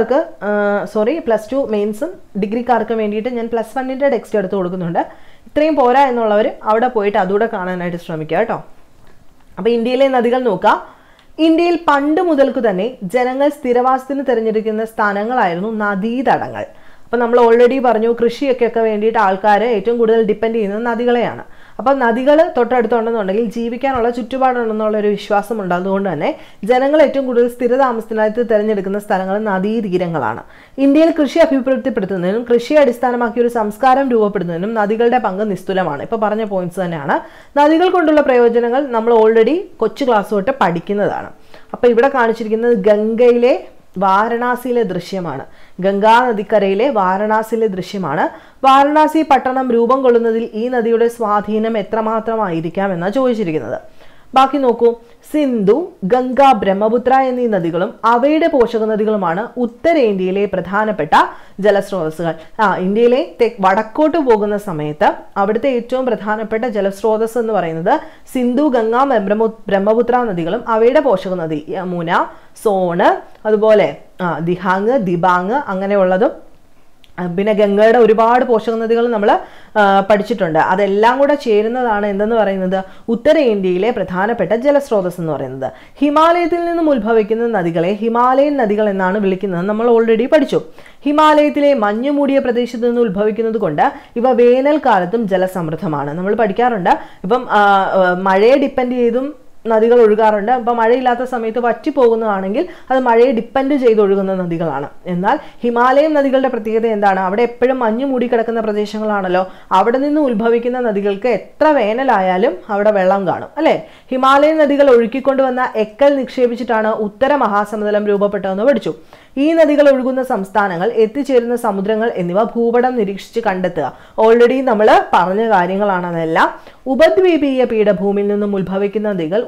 പ്ലസ് ടു മെയിൻസും ഡിഗ്രിക്കാർക്കും വേണ്ടിയിട്ട് ഞാൻ +1 ടെക്സ്റ്റ് എടുത്ത് കൊടുക്കുന്നുണ്ട്. ഇത്രയും പോരാ എന്നുള്ളവർ അവിടെ പോയിട്ട് അതുകൂടെ കാണാനായിട്ട് ശ്രമിക്കുക കേട്ടോ. അപ്പോൾ ഇന്ത്യയിലെ നദികൾ നോക്കാം. ഇന്ത്യയിൽ പണ്ട് മുതൽക്ക് തന്നെ ജനങ്ങൾ സ്ഥിരവാസത്തിന് തിരഞ്ഞെടുക്കുന്ന സ്ഥാനങ്ങളായിരുന്നു നദീതടങ്ങൾ. അപ്പോൾ നമ്മൾ ഓൾറെഡി പറഞ്ഞു, കൃഷിയൊക്കെ വേണ്ടിയിട്ട് ആൾക്കാർ ഏറ്റവും കൂടുതൽ ഡിപ്പെൻഡ് ചെയ്യുന്നത് നദികളെയാണ്. അപ്പോൾ നദികൾ തൊട്ടടുത്തുണ്ടെന്നുണ്ടെങ്കിൽ ജീവിക്കാനുള്ള ചുറ്റുപാടുണ്ടെന്നുള്ളൊരു വിശ്വാസമുണ്ട്. അതുകൊണ്ട് തന്നെ ജനങ്ങൾ ഏറ്റവും കൂടുതൽ സ്ഥിരതാമസത്തിനായിട്ട് തിരഞ്ഞെടുക്കുന്ന സ്ഥലങ്ങൾ നദീതീരങ്ങളാണ്. ഇന്ത്യയിൽ കൃഷി അഭിവൃദ്ധിപ്പെടുത്തുന്നതിനും കൃഷിയെ അടിസ്ഥാനമാക്കിയ ഒരു സംസ്കാരം രൂപപ്പെടുന്നതിനും നദികളുടെ പങ്ക് നിസ്തുലമാണ്. ഇപ്പോൾ പറഞ്ഞ പോയിന്റ്സ് തന്നെയാണ്. നദികൾ കൊണ്ടുള്ള പ്രയോജനങ്ങൾ നമ്മൾ ഓൾറെഡി കൊച്ചു ക്ലാസ് തൊട്ട് പഠിക്കുന്നതാണ്. അപ്പോൾ ഇവിടെ കാണിച്ചിരിക്കുന്നത് ഗംഗയിലെ വാരണാസിയിലെ ദൃശ്യമാണ്. ഗംഗാ നദിക്കരയിലെ വാരണാസിയിലെ ദൃശ്യമാണ്. വാരണാസി പട്ടണം രൂപം കൊള്ളുന്നതിൽ ഈ നദിയുടെ സ്വാധീനം എത്രമാത്രമായിരിക്കാം എന്നാണ് ചോദിച്ചിരിക്കുന്നത്. ബാക്കി നോക്കൂ, സിന്ധു, ഗംഗ, ബ്രഹ്മപുത്ര എന്നീ നദികളും അവയുടെ പോഷക നദികളുമാണ് ഉത്തരേന്ത്യയിലെ പ്രധാനപ്പെട്ട ജലസ്രോതസ്സുകൾ. ഇന്ത്യയിലെ വടക്കോട്ട് പോകുന്ന സമയത്ത് അവിടുത്തെ ഏറ്റവും പ്രധാനപ്പെട്ട ജലസ്രോതസ് എന്ന് പറയുന്നത് സിന്ധു, ഗംഗ, ബ്രഹ്മപുത്ര നദികളും അവയുടെ പോഷക നദി യമുന, സോണ്, അതുപോലെ ദിഹാങ്, ദിബാങ് അങ്ങനെയുള്ളതും, പിന്നെ ഗംഗയുടെ ഒരുപാട് പോഷക നദികൾ നമ്മൾ പഠിച്ചിട്ടുണ്ട്. അതെല്ലാം കൂടെ ചേരുന്നതാണ് എന്തെന്ന് പറയുന്നത്? ഉത്തരേന്ത്യയിലെ പ്രധാനപ്പെട്ട ജലസ്രോതസ് എന്ന് പറയുന്നത്. ഹിമാലയത്തിൽ നിന്നും ഉത്ഭവിക്കുന്ന നദികളെ ഹിമാലയൻ നദികൾ എന്നാണ് വിളിക്കുന്നത്. നമ്മൾ ഓൾറെഡി പഠിച്ചു. ഹിമാലയത്തിലെ മഞ്ഞുമൂടിയ പ്രദേശത്ത് നിന്ന് ഉത്ഭവിക്കുന്നത് കൊണ്ട് ഇവ വേനൽക്കാലത്തും ജലസമൃദ്ധമാണ്. നമ്മൾ പഠിക്കാറുണ്ട്. ഇപ്പം മഴയെ ഡിപ്പെൻഡ് ചെയ്തും നദികൾ ഒഴുകാറുണ്ട്. അപ്പോൾ മഴയില്ലാത്ത സമയത്ത് വറ്റിപ്പോകുന്നതാണെങ്കിൽ അത് മഴയെ ഡിപ്പെൻഡ് ചെയ്ത് ഒഴുകുന്ന നദികളാണ്. എന്നാൽ ഹിമാലയൻ നദികളുടെ പ്രത്യേകത എന്താണ്? അവിടെ എപ്പോഴും മഞ്ഞ് മൂടിക്കിടക്കുന്ന പ്രദേശങ്ങളാണല്ലോ. അവിടെ നിന്ന് ഉത്ഭവിക്കുന്ന നദികൾക്ക് എത്ര വേനലായാലും അവിടെ വെള്ളം കാണും അല്ലേ? ഹിമാലയൻ നദികൾ ഒഴുക്കിക്കൊണ്ടുവന്ന എക്കൽ നിക്ഷേപിച്ചിട്ടാണ് ഉത്തര മഹാസമുദ്രം രൂപപ്പെട്ടതെന്ന് പഠിച്ചു. ഈ നദികൾ ഒഴുകുന്ന സംസ്ഥാനങ്ങൾ, എത്തിച്ചേരുന്ന സമുദ്രങ്ങൾ എന്നിവ ഭൂപടം നിരീക്ഷിച്ച് കണ്ടെത്തുക. ഓൾറെഡി നമ്മൾ പറഞ്ഞ കാര്യങ്ങളാണ് അതെല്ലാം. ഉപദ്വീപീയ പീഠഭൂമിയിൽ നിന്നും ഉത്ഭവിക്കുന്ന നദികൾ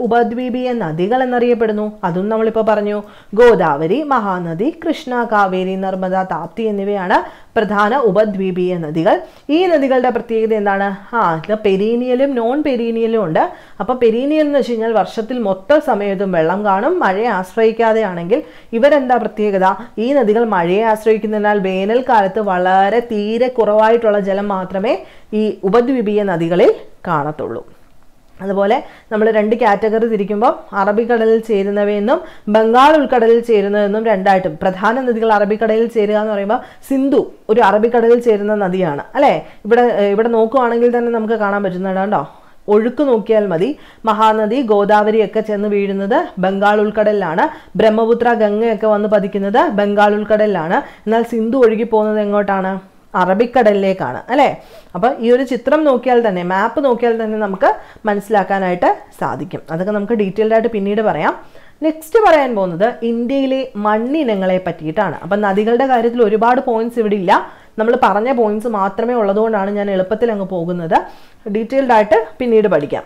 ഉപദ്വീപീയ നദികൾ എന്നറിയപ്പെടുന്നു? അതും നമ്മളിപ്പോൾ പറഞ്ഞു. ഗോദാവരി, മഹാനദി, കൃഷ്ണ, കാവേരി, നർമ്മദ, താപ്തി എന്നിവയാണ് പ്രധാന ഉപദ്വീപീയ നദികൾ. ഈ നദികളുടെ പ്രത്യേകത എന്താണ്? ഇത് പെരീനിയലും നോൺ പെരീനിയലും ഉണ്ട്. അപ്പോൾ പെരീനിയൽ എന്ന് വെച്ച് കഴിഞ്ഞാൽ വർഷത്തിൽ മൊത്തം സമയത്തും വെള്ളം കാണും. മഴയെ ആശ്രയിക്കാതെ ആണെങ്കിൽ ഇവരെന്താ പ്രത്യേകത? ഈ നദികൾ മഴയെ ആശ്രയിക്കുന്നതിനാൽ വേനൽക്കാലത്ത് വളരെ തീരെ കുറവായിട്ടുള്ള ജലം മാത്രമേ ഈ ഉപദ്വീപീയ നദികളിൽ കാണത്തുള്ളൂ. അതുപോലെ നമ്മൾ 2 കാറ്റഗറി തിരിക്കുമ്പോൾ അറബിക്കടലിൽ ചേരുന്നവയെന്നും ബംഗാൾ ഉൾക്കടലിൽ ചേരുന്നതെന്നും രണ്ടായിട്ടും. പ്രധാന നദികൾ അറബിക്കടലിൽ ചേരുക എന്ന് പറയുമ്പോൾ സിന്ധു ഒരു അറബിക്കടലിൽ ചേരുന്ന നദിയാണ് അല്ലേ? ഇവിടെ നോക്കുകയാണെങ്കിൽ തന്നെ നമുക്ക് കാണാൻ പറ്റുന്നുണ്ട് കേട്ടോ. ഒഴുക്ക് നോക്കിയാൽ മതി. മഹാനദി, ഗോദാവരി ഒക്കെ ചെന്ന് വീഴുന്നത് ബംഗാൾ ഉൾക്കടലിലാണ്. ബ്രഹ്മപുത്ര, ഗംഗയൊക്കെ വന്ന് പതിക്കുന്നത് ബംഗാൾ ഉൾക്കടലിലാണ്. എന്നാൽ സിന്ധു ഒഴുകി പോകുന്നത് എങ്ങോട്ടാണ്? അറബിക്കടലിലേക്കാണ് അല്ലേ? അപ്പം ഈ ഒരു ചിത്രം നോക്കിയാൽ തന്നെ, മാപ്പ് നോക്കിയാൽ തന്നെ നമുക്ക് മനസ്സിലാക്കാനായിട്ട് സാധിക്കും. അതൊക്കെ നമുക്ക് ഡീറ്റെയിൽഡ് ആയിട്ട് പിന്നീട് പറയാം. നെക്സ്റ്റ് പറയാൻ പോകുന്നത് ഇന്ത്യയിലെ മണ്ണിനങ്ങളെ പറ്റിയിട്ടാണ്. അപ്പം നദികളുടെ കാര്യത്തിൽ ഒരുപാട് പോയിന്റ്സ് ഇവിടെ ഇല്ല. നമ്മൾ പറഞ്ഞ പോയിന്റ്സ് മാത്രമേ ഉള്ളതുകൊണ്ടാണ് ഞാൻ എളുപ്പത്തിൽ അങ്ങ് പോകുന്നത്. ഡീറ്റെയിൽഡ് ആയിട്ട് പിന്നീട് പഠിക്കാം.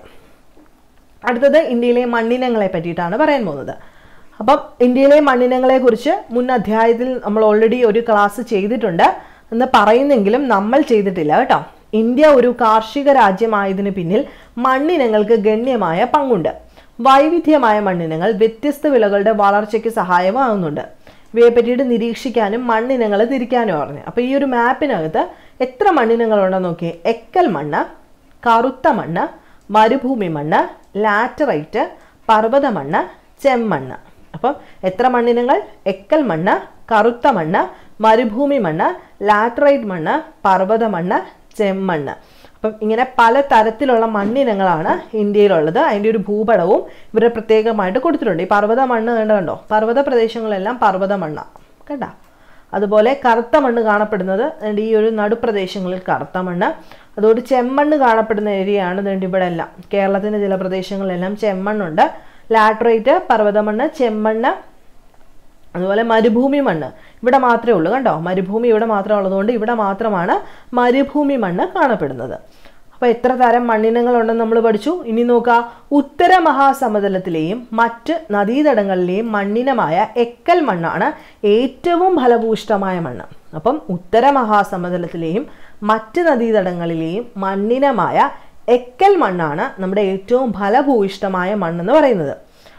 അടുത്തത് ഇന്ത്യയിലെ മണ്ണിനങ്ങളെ പറ്റിയിട്ടാണ് പറയാൻ പോകുന്നത്. അപ്പം ഇന്ത്യയിലെ മണ്ണിനങ്ങളെ കുറിച്ച് മുൻ അധ്യായത്തിൽ നമ്മൾ ഓൾറെഡി ഒരു ക്ലാസ് ചെയ്തിട്ടുണ്ട് എന്ന് പറയുന്നെങ്കിലും നമ്മൾ ചെയ്തിട്ടില്ല കേട്ടോ. ഇന്ത്യ ഒരു കാർഷിക രാജ്യമായതിനു പിന്നിൽ മണ്ണിനങ്ങൾക്ക് ഗണ്യമായ പങ്കുണ്ട്. വൈവിധ്യമായ മണ്ണിനങ്ങൾ വ്യത്യസ്ത വിളകളുടെ വളർച്ചയ്ക്ക് സഹായമാകുന്നുണ്ട്. ഇവയെ പറ്റിയിട്ട് നിരീക്ഷിക്കാനും മണ്ണിനങ്ങൾ തിരിക്കാനും പറഞ്ഞു. അപ്പോൾ ഈ ഒരു മാപ്പിനകത്ത് എത്ര മണ്ണിനങ്ങളുണ്ടെന്ന് നോക്കിയേ. എക്കൽ മണ്ണ്, കറുത്ത മണ്ണ്, മരുഭൂമി മണ്ണ്, ലാറ്ററൈറ്റ്, പർവ്വത മണ്ണ്, ചെമ്മണ്ണ്. അപ്പം എത്ര മണ്ണിനങ്ങൾ? എക്കൽ മണ്ണ്, കറുത്ത മണ്ണ്, മരുഭൂമി മണ്ണ്, ലാറ്ററൈറ്റ് മണ്ണ്, പർവ്വത മണ്ണ്, ചെമ്മണ്ണ്. അപ്പം ഇങ്ങനെ പല തരത്തിലുള്ള മണ്ണിനങ്ങളാണ് ഇന്ത്യയിലുള്ളത്. അതിൻ്റെ ഒരു ഭൂപടവും ഇവരെ പ്രത്യേകമായിട്ട് കൊടുത്തിട്ടുണ്ട്. ഈ പർവ്വത മണ്ണ് കണ്ടോ? പർവ്വത പ്രദേശങ്ങളെല്ലാം പർവ്വത മണ്ണാണ് കണ്ട. അതുപോലെ കറുത്ത മണ്ണ് കാണപ്പെടുന്നത് ഈ ഒരു നടുപ്രദേശങ്ങളിൽ കറുത്ത മണ്ണ്. അതുകൊണ്ട് ചെമ്മണ്ണ് കാണപ്പെടുന്ന ഏരിയയാണ് ഇവിടെ എല്ലാം. കേരളത്തിൻ്റെ ചില പ്രദേശങ്ങളിലെല്ലാം ചെമ്മണ്ണുണ്ട്. ലാറ്ററൈറ്റ്, പർവ്വത മണ്ണ്, ചെമ്മണ്ണ്, അതുപോലെ മരുഭൂമി മണ്ണ് ഇവിടെ മാത്രമേ ഉള്ളൂ കണ്ടോ. മരുഭൂമി ഇവിടെ മാത്രം ഉള്ളതുകൊണ്ട് ഇവിടെ മാത്രമാണ് മരുഭൂമി മണ്ണ് കാണപ്പെടുന്നത്. അപ്പോൾ എത്ര തരം മണ്ണിനങ്ങളുണ്ടെന്ന് നമ്മൾ പഠിച്ചു. ഇനി നോക്കുക. ഉത്തര മഹാസമതലത്തിലെയും മറ്റ് നദീതടങ്ങളിലെയും മണ്ണിനമായ എക്കൽ മണ്ണാണ് ഏറ്റവും ഫലഭൂയിഷ്ഠമായ മണ്ണ്. അപ്പം ഉത്തര മഹാസമതലത്തിലെയും മറ്റ് നദീതടങ്ങളിലെയും മണ്ണിനമായ എക്കൽ മണ്ണാണ് നമ്മുടെ ഏറ്റവും ഫലഭൂയിഷ്ഠമായ മണ്ണെന്ന് പറയുന്നത്.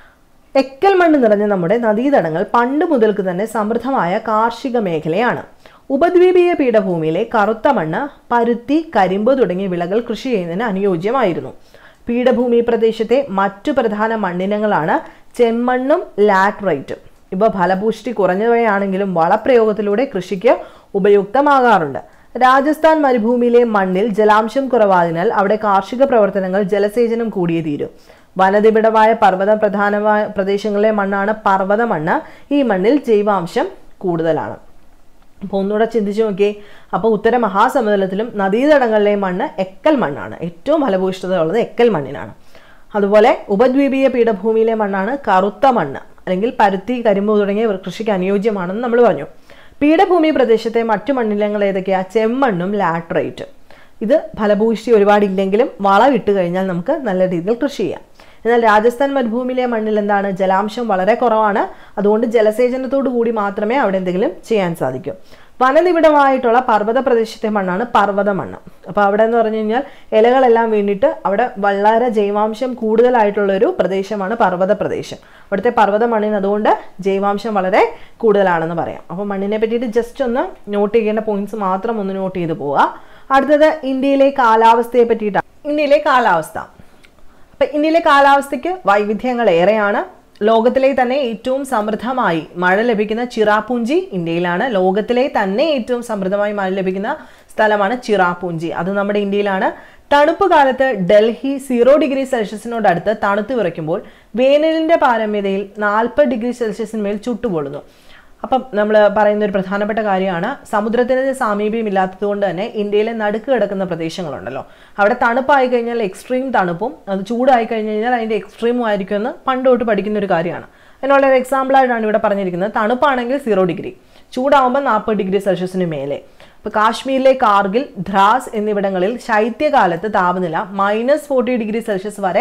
എക്കൽ മണ്ണ് നിറഞ്ഞ നമ്മുടെ നദീതടങ്ങൾ പണ്ട് മുതൽക്ക് തന്നെ സമൃദ്ധമായ കാർഷിക മേഖലയാണ്. ഉപദ്വീപീയ പീഠഭൂമിയിലെ കറുത്ത മണ്ണ് പരുത്തി, കരിമ്പ് തുടങ്ങിയ വിളകൾ കൃഷി ചെയ്യുന്നതിന് അനുയോജ്യമായിരുന്നു. പീഠഭൂമി പ്രദേശത്തെ മറ്റു പ്രധാന മണ്ണിനങ്ങളാണ് ചെമ്മണ്ണും ലാറ്ററൈറ്റും. ഇവ ഫലപുഷ്ടി കുറഞ്ഞവയാണെങ്കിലും വളപ്രയോഗത്തിലൂടെ കൃഷിക്ക് ഉപയുക്തമാകാറുണ്ട്. രാജസ്ഥാൻ മരുഭൂമിയിലെ മണ്ണിൽ ജലാംശം കുറവായതിനാൽ അവിടെ കാർഷിക പ്രവർത്തനങ്ങൾ ജലസേചനം കൂടിയേ തീരും. വനനിബിഡമായ പർവ്വത പ്രധാനമായ പ്രദേശങ്ങളിലെ മണ്ണാണ് പർവ്വത മണ്ണ്. ഈ മണ്ണിൽ ജൈവാംശം കൂടുതലാണ്. അപ്പോൾ ഒന്നുകൂടെ ചിന്തിച്ചു നോക്കിയേ. അപ്പോൾ ഉത്തര മഹാസമതലത്തിലും നദീതടങ്ങളിലെ മണ്ണ് എക്കൽ മണ്ണാണ്. ഏറ്റവും ഫലഭൂയിഷ്ഠത ഉള്ളത് എക്കൽ മണ്ണിനാണ്. അതുപോലെ ഉപദ്വീപീയ പീഠഭൂമിയിലെ മണ്ണാണ് കറുത്ത മണ്ണ്, അല്ലെങ്കിൽ പരുത്തി, കരിമ്പ് തുടങ്ങിയ കൃഷിക്ക് അനുയോജ്യമാണെന്ന് നമ്മൾ പറഞ്ഞു. പീഠഭൂമി പ്രദേശത്തെ മറ്റു മണ്ണിനങ്ങൾ ഏതൊക്കെയാണ്? ചെമ്മണ്ണും ലാറ്ററൈറ്റും. ഇത് ഫലഭൂയിഷ്ടി ഒരുപാടില്ലെങ്കിലും വളം ഇട്ട് കഴിഞ്ഞാൽ നമുക്ക് നല്ല രീതിയിൽ കൃഷി ചെയ്യാം. എന്നാൽ രാജസ്ഥാൻ മരുഭൂമിയിലെ മണ്ണിൽ എന്താണ്? ജലാംശം വളരെ കുറവാണ്. അതുകൊണ്ട് ജലസേചനത്തോടു കൂടി മാത്രമേ അവിടെ എന്തെങ്കിലും ചെയ്യാൻ സാധിക്കൂ. വനനിബിഡമായിട്ടുള്ള പർവ്വത പ്രദേശത്തെ മണ്ണാണ് പർവ്വത മണ്ണ്. അപ്പോൾ അവിടെ എന്ന് പറഞ്ഞു കഴിഞ്ഞാൽ ഇലകളെല്ലാം വീണിട്ട് അവിടെ വളരെ ജൈവാംശം കൂടുതലായിട്ടുള്ള ഒരു പ്രദേശമാണ് പർവ്വത പ്രദേശം. അവിടുത്തെ പർവ്വത മണ്ണിന് അതുകൊണ്ട് ജൈവാംശം വളരെ കൂടുതലാണെന്ന് പറയാം. അപ്പോൾ മണ്ണിനെ പറ്റിയിട്ട് ജസ്റ്റ് ഒന്ന് നോട്ട് ചെയ്യേണ്ട പോയിന്റ്സ് മാത്രം ഒന്ന് നോട്ട് ചെയ്ത് പോവുക. അടുത്തത് ഇന്ത്യയിലെ കാലാവസ്ഥയെ പറ്റിയിട്ടാണ്. ഇന്ത്യയിലെ കാലാവസ്ഥ. അപ്പം ഇന്ത്യയിലെ കാലാവസ്ഥയ്ക്ക് വൈവിധ്യങ്ങൾ ഏറെയാണ്. ലോകത്തിലെ തന്നെ ഏറ്റവും സമൃദ്ധമായി മഴ ലഭിക്കുന്ന ചിറാപുഞ്ചി ഇന്ത്യയിലാണ്. ലോകത്തിലെ തന്നെ ഏറ്റവും സമൃദ്ധമായി മഴ ലഭിക്കുന്ന സ്ഥലമാണ് ചിറാപുഞ്ചി. അത് നമ്മുടെ ഇന്ത്യയിലാണ്. തണുപ്പ് കാലത്ത് ഡൽഹി 0 ഡിഗ്രി സെൽഷ്യസിനോട് അടുത്ത് തണുത്ത് വിറയ്ക്കുമ്പോൾ വേനലിന്റെ പാരമ്യതയിൽ 40 ഡിഗ്രി സെൽഷ്യസിന്മേൽ ചുട്ടുപൊള്ളുന്നു. അപ്പം നമ്മൾ പറയുന്ന ഒരു പ്രധാനപ്പെട്ട കാര്യമാണ്, സമുദ്രത്തിന് സാമീപ്യമില്ലാത്തത് കൊണ്ട് തന്നെ ഇന്ത്യയിലെ നടുക്ക് കിടക്കുന്ന പ്രദേശങ്ങളുണ്ടല്ലോ, അവിടെ തണുപ്പായി കഴിഞ്ഞാൽ എക്സ്ട്രീം തണുപ്പും അത് ചൂടായി കഴിഞ്ഞ് കഴിഞ്ഞാൽ അതിൻ്റെ എക്സ്ട്രീമും ആയിരിക്കും എന്ന് പണ്ടോട്ട് പഠിക്കുന്ന ഒരു കാര്യമാണ്. അതിനുള്ളൊരു എക്സാമ്പിളായിട്ടാണ് ഇവിടെ പറഞ്ഞിരിക്കുന്നത്. തണുപ്പാണെങ്കിൽ 0 ഡിഗ്രി, ചൂടാവുമ്പോൾ 40 ഡിഗ്രി സെൽഷ്യസിന് മേലെ. ഇപ്പോൾ കാശ്മീരിലെ കാർഗിൽ, ദ്രാസ് എന്നിവിടങ്ങളിൽ ശൈത്യകാലത്ത് താപനില -40 ഡിഗ്രി സെൽഷ്യസ് വരെ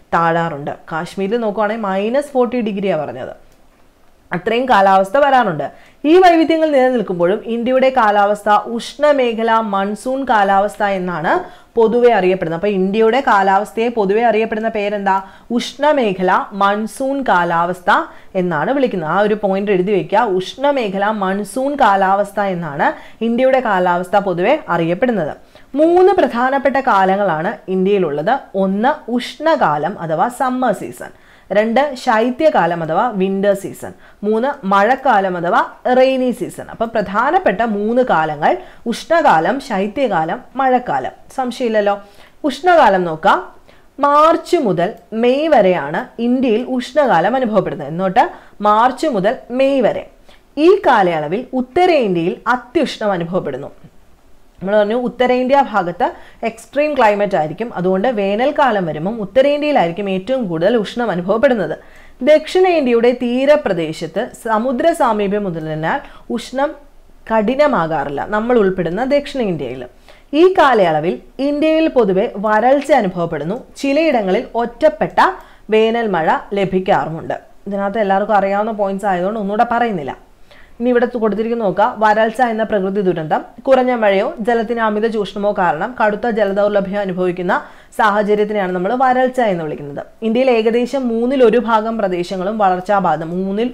താഴാറുണ്ട്. കാശ്മീരിൽ നോക്കുവാണെങ്കിൽ -40 ഡിഗ്രിയാണ് പറഞ്ഞത്. അത്രയും കാലാവസ്ഥ വരാറുണ്ട്. ഈ വൈവിധ്യങ്ങൾ നിലനിൽക്കുമ്പോഴും ഇന്ത്യയുടെ കാലാവസ്ഥ ഉഷ്ണമേഖല മൺസൂൺ കാലാവസ്ഥ എന്നാണ് പൊതുവെ അറിയപ്പെടുന്നത്. അപ്പോൾ ഇന്ത്യയുടെ കാലാവസ്ഥയെ പൊതുവെ അറിയപ്പെടുന്ന പേരെന്താ? ഉഷ്ണമേഖല മൺസൂൺ കാലാവസ്ഥ എന്നാണ് വിളിക്കുന്നത്. ആ ഒരു പോയിന്റ് എഴുതി വെക്കുക. ഉഷ്ണമേഖല മൺസൂൺ കാലാവസ്ഥ എന്നാണ് ഇന്ത്യയുടെ കാലാവസ്ഥ പൊതുവെ അറിയപ്പെടുന്നത്. 3 പ്രധാനപ്പെട്ട കാലങ്ങളാണ് ഇന്ത്യയിലുള്ളത്. 1 ഉഷ്ണകാലം അഥവാ സമ്മർ സീസൺ, 2 ശൈത്യകാലം അഥവാ വിന്റർ സീസൺ, 3 മഴക്കാലം അഥവാ റെയിനി സീസൺ. അപ്പം പ്രധാനപ്പെട്ട 3 കാലങ്ങൾ ഉഷ്ണകാലം, ശൈത്യകാലം, മഴക്കാലം. സംശയമില്ലല്ലോ. ഉഷ്ണകാലം നോക്കാം. മാർച്ച് മുതൽ മെയ് വരെയാണ് ഇന്ത്യയിൽ ഉഷ്ണകാലം അനുഭവപ്പെടുന്നത്. എന്നോട്ട് മാർച്ച് മുതൽ മെയ് വരെ. ഈ കാലയളവിൽ ഉത്തരേന്ത്യയിൽ അത്യുഷ്ണം അനുഭവപ്പെടുന്നു. നമ്മൾ പറഞ്ഞു ഉത്തരേന്ത്യ ഭാഗത്ത് എക്സ്ട്രീം ക്ലൈമറ്റ് ആയിരിക്കും. അതുകൊണ്ട് വേനൽക്കാലം വരുമ്പം ഉത്തരേന്ത്യയിലായിരിക്കും ഏറ്റവും കൂടുതൽ ഉഷ്ണം അനുഭവപ്പെടുന്നത്. ദക്ഷിണേന്ത്യയുടെ തീരപ്രദേശത്ത് സമുദ്ര സാമീപ്യം മുതലിനാൽ ഉഷ്ണം കഠിനമാകാറില്ല, നമ്മൾ ഉൾപ്പെടുന്ന ദക്ഷിണേന്ത്യയിൽ. ഈ കാലയളവിൽ ഇന്ത്യയിൽ പൊതുവെ വരൾച്ച അനുഭവപ്പെടുന്നു. ചിലയിടങ്ങളിൽ ഒറ്റപ്പെട്ട വേനൽ മഴ ലഭിക്കാറുമുണ്ട്. ഇതിനകത്ത് എല്ലാവർക്കും അറിയാവുന്ന പോയിന്റ്സ് ആയതുകൊണ്ട് ഒന്നുകൂടെ പറയുന്നില്ല. ഇനി ഇവിടെ കൊടുത്തിരിക്കുന്ന നോക്കുക. വരൾച്ച എന്ന പ്രകൃതി ദുരന്തം കുറഞ്ഞ മഴയോ ജലത്തിന് അമിത ചൂഷണമോ കാരണം കടുത്ത ജലദൗർലഭ്യം അനുഭവിക്കുന്ന സാഹചര്യത്തിനെയാണ് നമ്മൾ വരൾച്ച എന്ന് വിളിക്കുന്നത്. ഇന്ത്യയിൽ ഏകദേശം 1/3 ഭാഗം പ്രദേശങ്ങളും വളർച്ചാ ബാധിത,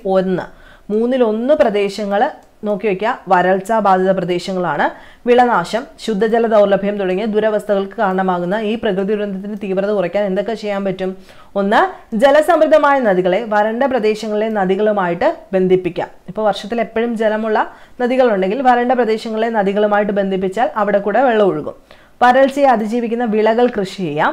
1/1 പ്രദേശങ്ങൾ നോക്കി വയ്ക്കുക വരൾച്ചാ ബാധിത പ്രദേശങ്ങളാണ്. വിളനാശം, ശുദ്ധജല ദൗർലഭ്യം തുടങ്ങിയ ദുരവസ്ഥകൾക്ക് കാരണമാകുന്ന ഈ പ്രകൃതി ദുരന്തത്തിന്റെ തീവ്രത കുറയ്ക്കാൻ എന്തൊക്കെ ചെയ്യാൻ പറ്റും? 1 ജലസമൃദ്ധമായ നദികളെ വരണ്ട പ്രദേശങ്ങളിലെ നദികളുമായിട്ട് ബന്ധിപ്പിക്കാം. ഇപ്പോൾ വർഷത്തിൽ എപ്പോഴും ജലമുള്ള നദികളുണ്ടെങ്കിൽ വരണ്ട പ്രദേശങ്ങളിലെ നദികളുമായിട്ട് ബന്ധിപ്പിച്ചാൽ അവിടെ കൂടെ വെള്ളം ഒഴുകും. വരൾച്ചയെ അതിജീവിക്കുന്ന വിളകൾ കൃഷി ചെയ്യാം.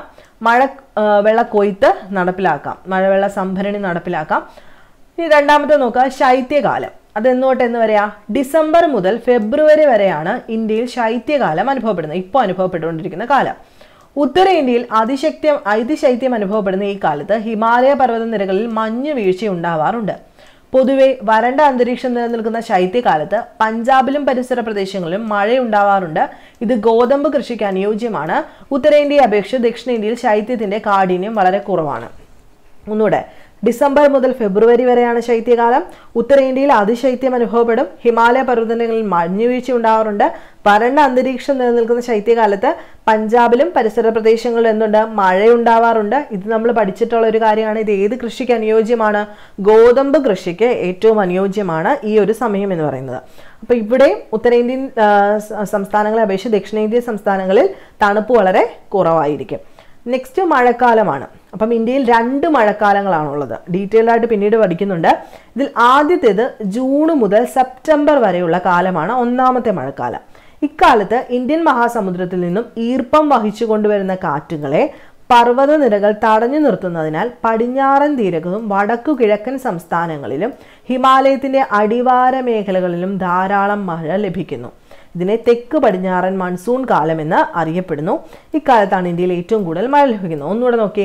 വെള്ള കൊയ്ത്ത് നടപ്പിലാക്കാം, മഴവെള്ള സംഭരണി നടപ്പിലാക്കാം. ഇനി രണ്ടാമത്തെ നോക്കുക, ശൈത്യകാലം. അതെന്നോട്ട് എന്ന് വരെയാ? ഡിസംബർ മുതൽ ഫെബ്രുവരി വരെയാണ് ഇന്ത്യയിൽ ശൈത്യകാലം അനുഭവപ്പെടുന്നത്, ഇപ്പോൾ അനുഭവപ്പെട്ടുകൊണ്ടിരിക്കുന്ന കാലം. ഉത്തരേന്ത്യയിൽ അതിശൈത്യം അനുഭവപ്പെടുന്ന ഈ കാലത്ത് ഹിമാലയ പർവ്വത നിരകളിൽ മഞ്ഞ് വീഴ്ച ഉണ്ടാവാറുണ്ട്. പൊതുവെ വരണ്ട അന്തരീക്ഷം നിലനിൽക്കുന്ന ശൈത്യകാലത്ത് പഞ്ചാബിലും പരിസര പ്രദേശങ്ങളിലും മഴയുണ്ടാവാറുണ്ട്. ഇത് ഗോതമ്പ് കൃഷിക്ക് അനുയോജ്യമാണ്. ഉത്തരേന്ത്യയെ അപേക്ഷിച്ച് ദക്ഷിണേന്ത്യയിൽ ശൈത്യത്തിന്റെ കാഠിന്യം വളരെ കുറവാണ്. ഒന്നുകൂടെ, ഡിസംബർ മുതൽ ഫെബ്രുവരി വരെയാണ് ശൈത്യകാലം. ഉത്തരേന്ത്യയിൽ അതിശൈത്യം അനുഭവപ്പെടും. ഹിമാലയ പർവ്വതനിരകളിൽ മഞ്ഞുവീഴ്ച ഉണ്ടാവാറുണ്ട്. വരണ്ട അന്തരീക്ഷം നിലനിൽക്കുന്ന ശൈത്യകാലത്ത് പഞ്ചാബിലും പരിസര പ്രദേശങ്ങളിലും എന്തുണ്ട്? മഴയുണ്ടാവാറുണ്ട്. ഇത് നമ്മൾ പഠിച്ചിട്ടുള്ള ഒരു കാര്യമാണ്. ഇത് ഏത് കൃഷിക്ക് അനുയോജ്യമാണ്? ഗോതമ്പ് കൃഷിക്ക് ഏറ്റവും അനുയോജ്യമാണ് ഈ ഒരു സമയം എന്ന് പറയുന്നത്. അപ്പോൾ ഇവിടെയും ഉത്തരേന്ത്യൻ സംസ്ഥാനങ്ങളെ അപേക്ഷിച്ച് ദക്ഷിണേന്ത്യൻ സംസ്ഥാനങ്ങളിൽ തണുപ്പ് വളരെ കുറവായിരിക്കും. നെക്സ്റ്റ് മഴക്കാലമാണ്. അപ്പം ഇന്ത്യയിൽ 2 മഴക്കാലങ്ങളാണുള്ളത്. ഡീറ്റെയിൽ ആയിട്ട് പിന്നീട് പഠിക്കുന്നുണ്ട്. ഇതിൽ ആദ്യത്തേത് ജൂൺ മുതൽ സെപ്റ്റംബർ വരെയുള്ള കാലമാണ് ഒന്നാമത്തെ മഴക്കാലം. ഇക്കാലത്ത് ഇന്ത്യൻ മഹാസമുദ്രത്തിൽ നിന്നും ഈർപ്പം വഹിച്ചു കൊണ്ടുവരുന്ന കാറ്റുകളെ പർവ്വതനിരകൾ തടഞ്ഞു നിർത്തുന്നതിനാൽ പടിഞ്ഞാറൻ തീരത്തും വടക്കു കിഴക്കൻ സംസ്ഥാനങ്ങളിലും ഹിമാലയത്തിന്റെ അടിവാര മേഖലകളിലും ധാരാളം മഴ ലഭിക്കുന്നു. ഇതിനെ തെക്ക് പടിഞ്ഞാറൻ മൺസൂൺ കാലം എന്ന് അറിയപ്പെടുന്നു. ഇക്കാലത്താണ് ഇന്ത്യയിൽ ഏറ്റവും കൂടുതൽ മഴ ലഭിക്കുന്നത്. ഒന്നുകൂടെ നോക്കിയേ,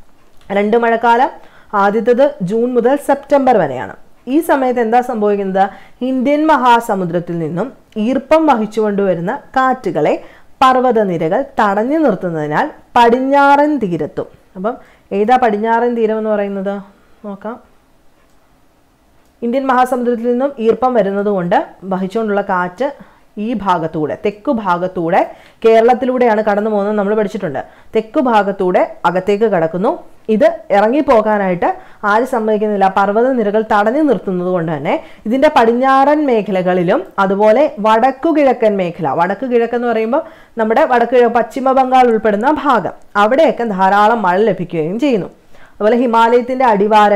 2 മഴക്കാലം. ആദ്യത്തേത് ജൂൺ മുതൽ സെപ്റ്റംബർ വരെയാണ്. ഈ സമയത്ത് എന്താ സംഭവിക്കുന്നത്? ഇന്ത്യൻ മഹാസമുദ്രത്തിൽ നിന്നും ഈർപ്പം വഹിച്ചുകൊണ്ടുവരുന്ന കാറ്റുകളെ പർവ്വതനിരകൾ തടഞ്ഞു നിർത്തുന്നതിനാൽ പടിഞ്ഞാറൻ തീരത്തും, അപ്പം ഏതാ പടിഞ്ഞാറൻ തീരം എന്ന് പറയുന്നത് നോക്കാം. ഇന്ത്യൻ മഹാസമുദ്രത്തിൽ നിന്നും ഈർപ്പം വരുന്നത് കൊണ്ട് വഹിച്ചുകൊണ്ടുള്ള കാറ്റ് ഈ ഭാഗത്തൂടെ, തെക്കു ഭാഗത്തൂടെ, കേരളത്തിലൂടെയാണ് കടന്നു പോകുന്നത്, നമ്മൾ പഠിച്ചിട്ടുണ്ട്. തെക്കു ഭാഗത്തൂടെ അകത്തേക്ക് കടക്കുന്നു. ഇത് ഇറങ്ങിപ്പോകാനായിട്ട് ആര് സമ്മതിക്കുന്നില്ല? പർവ്വത നിരകൾ തടഞ്ഞു നിർത്തുന്നത് കൊണ്ട് തന്നെ ഇതിന്റെ പടിഞ്ഞാറൻ മേഖലകളിലും അതുപോലെ വടക്കു കിഴക്കൻ മേഖല, വടക്കു കിഴക്കെന്ന് പറയുമ്പോൾ നമ്മുടെ പശ്ചിമ ബംഗാൾ ഉൾപ്പെടുന്ന ഭാഗം, അവിടെയൊക്കെ ധാരാളം മഴ ലഭിക്കുകയും ചെയ്യുന്നു. അതുപോലെ ഹിമാലയത്തിന്റെ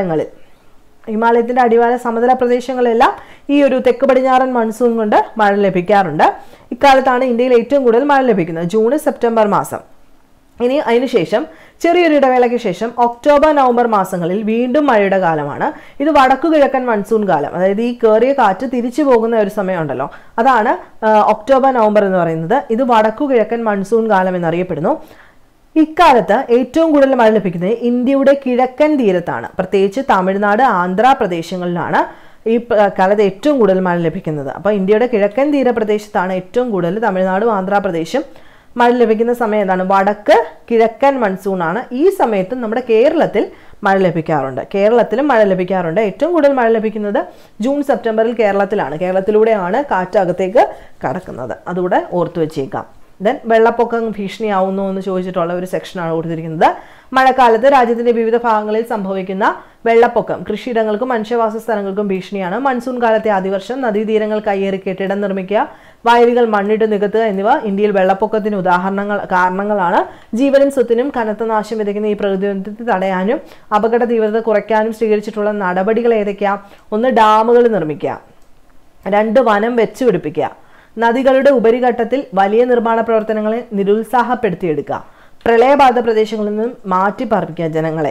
അടിവാര സമതല പ്രദേശങ്ങളെല്ലാം ഈ ഒരു തെക്ക് പടിഞ്ഞാറൻ മൺസൂൺ കൊണ്ട് മഴ ലഭിക്കാറുണ്ട്. ഇക്കാലത്താണ് ഇന്ത്യയിൽ ഏറ്റവും കൂടുതൽ മഴ ലഭിക്കുന്നത്, ജൂൺ സെപ്റ്റംബർ മാസം. ഇനി അതിനുശേഷം ചെറിയൊരു ഇടവേളയ്ക്ക് ശേഷം ഒക്ടോബർ നവംബർ മാസങ്ങളിൽ വീണ്ടും മഴയുടെ കാലമാണ്. ഇത് വടക്കു കിഴക്കൻ മൺസൂൺ കാലം, അതായത് ഈ കയറിയ കാറ്റ് തിരിച്ചു പോകുന്ന ഒരു സമയമുണ്ടല്ലോ, അതാണ് ഒക്ടോബർ നവംബർ എന്ന് പറയുന്നത്. ഇത് വടക്കു കിഴക്കൻ മൺസൂൺ കാലം എന്നറിയപ്പെടുന്നു. ഇക്കാലത്ത് ഏറ്റവും കൂടുതൽ മഴ ലഭിക്കുന്നത് ഇന്ത്യയുടെ കിഴക്കൻ തീരത്താണ്, പ്രത്യേകിച്ച് തമിഴ്നാട്, ആന്ധ്രാപ്രദേശങ്ങളിലാണ് ഈ കാലത്ത് ഏറ്റവും കൂടുതൽ മഴ ലഭിക്കുന്നത്. അപ്പോൾ ഇന്ത്യയുടെ കിഴക്കൻ തീരപ്രദേശത്താണ് ഏറ്റവും കൂടുതൽ, തമിഴ്നാടും ആന്ധ്രാപ്രദേശും മഴ ലഭിക്കുന്ന സമയം ഏതാണ്? വടക്ക് കിഴക്കൻ മൺസൂൺ ആണ്. ഈ സമയത്ത് നമ്മുടെ കേരളത്തിൽ മഴ ലഭിക്കാറുണ്ട്. കേരളത്തിലും മഴ ലഭിക്കാറുണ്ട്. ഏറ്റവും കൂടുതൽ മഴ ലഭിക്കുന്നത് ജൂൺ സെപ്റ്റംബറിൽ കേരളത്തിലാണ്. കേരളത്തിലൂടെയാണ് കാറ്റ് അകത്തേക്ക് കടക്കുന്നത്. അതുകൂടെ ഓർത്തു വെച്ചേക്കാം. ദെൻ വെള്ളപ്പൊക്കം ഭീഷണിയാവുന്നു എന്ന് ചോദിച്ചിട്ടുള്ള ഒരു സെക്ഷനാണ് കൊടുത്തിരിക്കുന്നത്. മഴക്കാലത്ത് രാജ്യത്തിന്റെ വിവിധ ഭാഗങ്ങളിൽ സംഭവിക്കുന്ന വെള്ളപ്പൊക്കം കൃഷിയിടങ്ങൾക്കും മനുഷ്യവാസ സ്ഥലങ്ങൾക്കും ഭീഷണിയാണ്. മൺസൂൺ കാലത്തെ അതിവർഷം, നദീതീരങ്ങൾ കയ്യേറി കെട്ടിടം നിർമ്മിക്കുക, വയലുകൾ മണ്ണിട്ട് നികത്തുക എന്നിവ ഇന്ത്യയിൽ വെള്ളപ്പൊക്കത്തിന് കാരണങ്ങളാണ്. ജീവനും സ്വത്തിനും കനത്ത നാശം വിതയ്ക്കുന്ന ഈ പ്രകൃതി ദുരന്തത്തെ തടയാനും അപകട തീവ്രത കുറയ്ക്കാനും സ്വീകരിച്ചിട്ടുള്ള നടപടികൾ ഏതൊക്കെയാ? 1 ഡാമുകൾ നിർമ്മിക്കുക, 2 വനം വെച്ചുപിടിപ്പിക്കുക, നദികളുടെ ഉപരിഘട്ടത്തിൽ വലിയ നിർമ്മാണ പ്രവർത്തനങ്ങളെ നിരുത്സാഹപ്പെടുത്തിയെടുക്കുക, പ്രളയബാധിത പ്രദേശങ്ങളിൽ നിന്നും മാറ്റിപ്പാർപ്പിക്കുക ജനങ്ങളെ,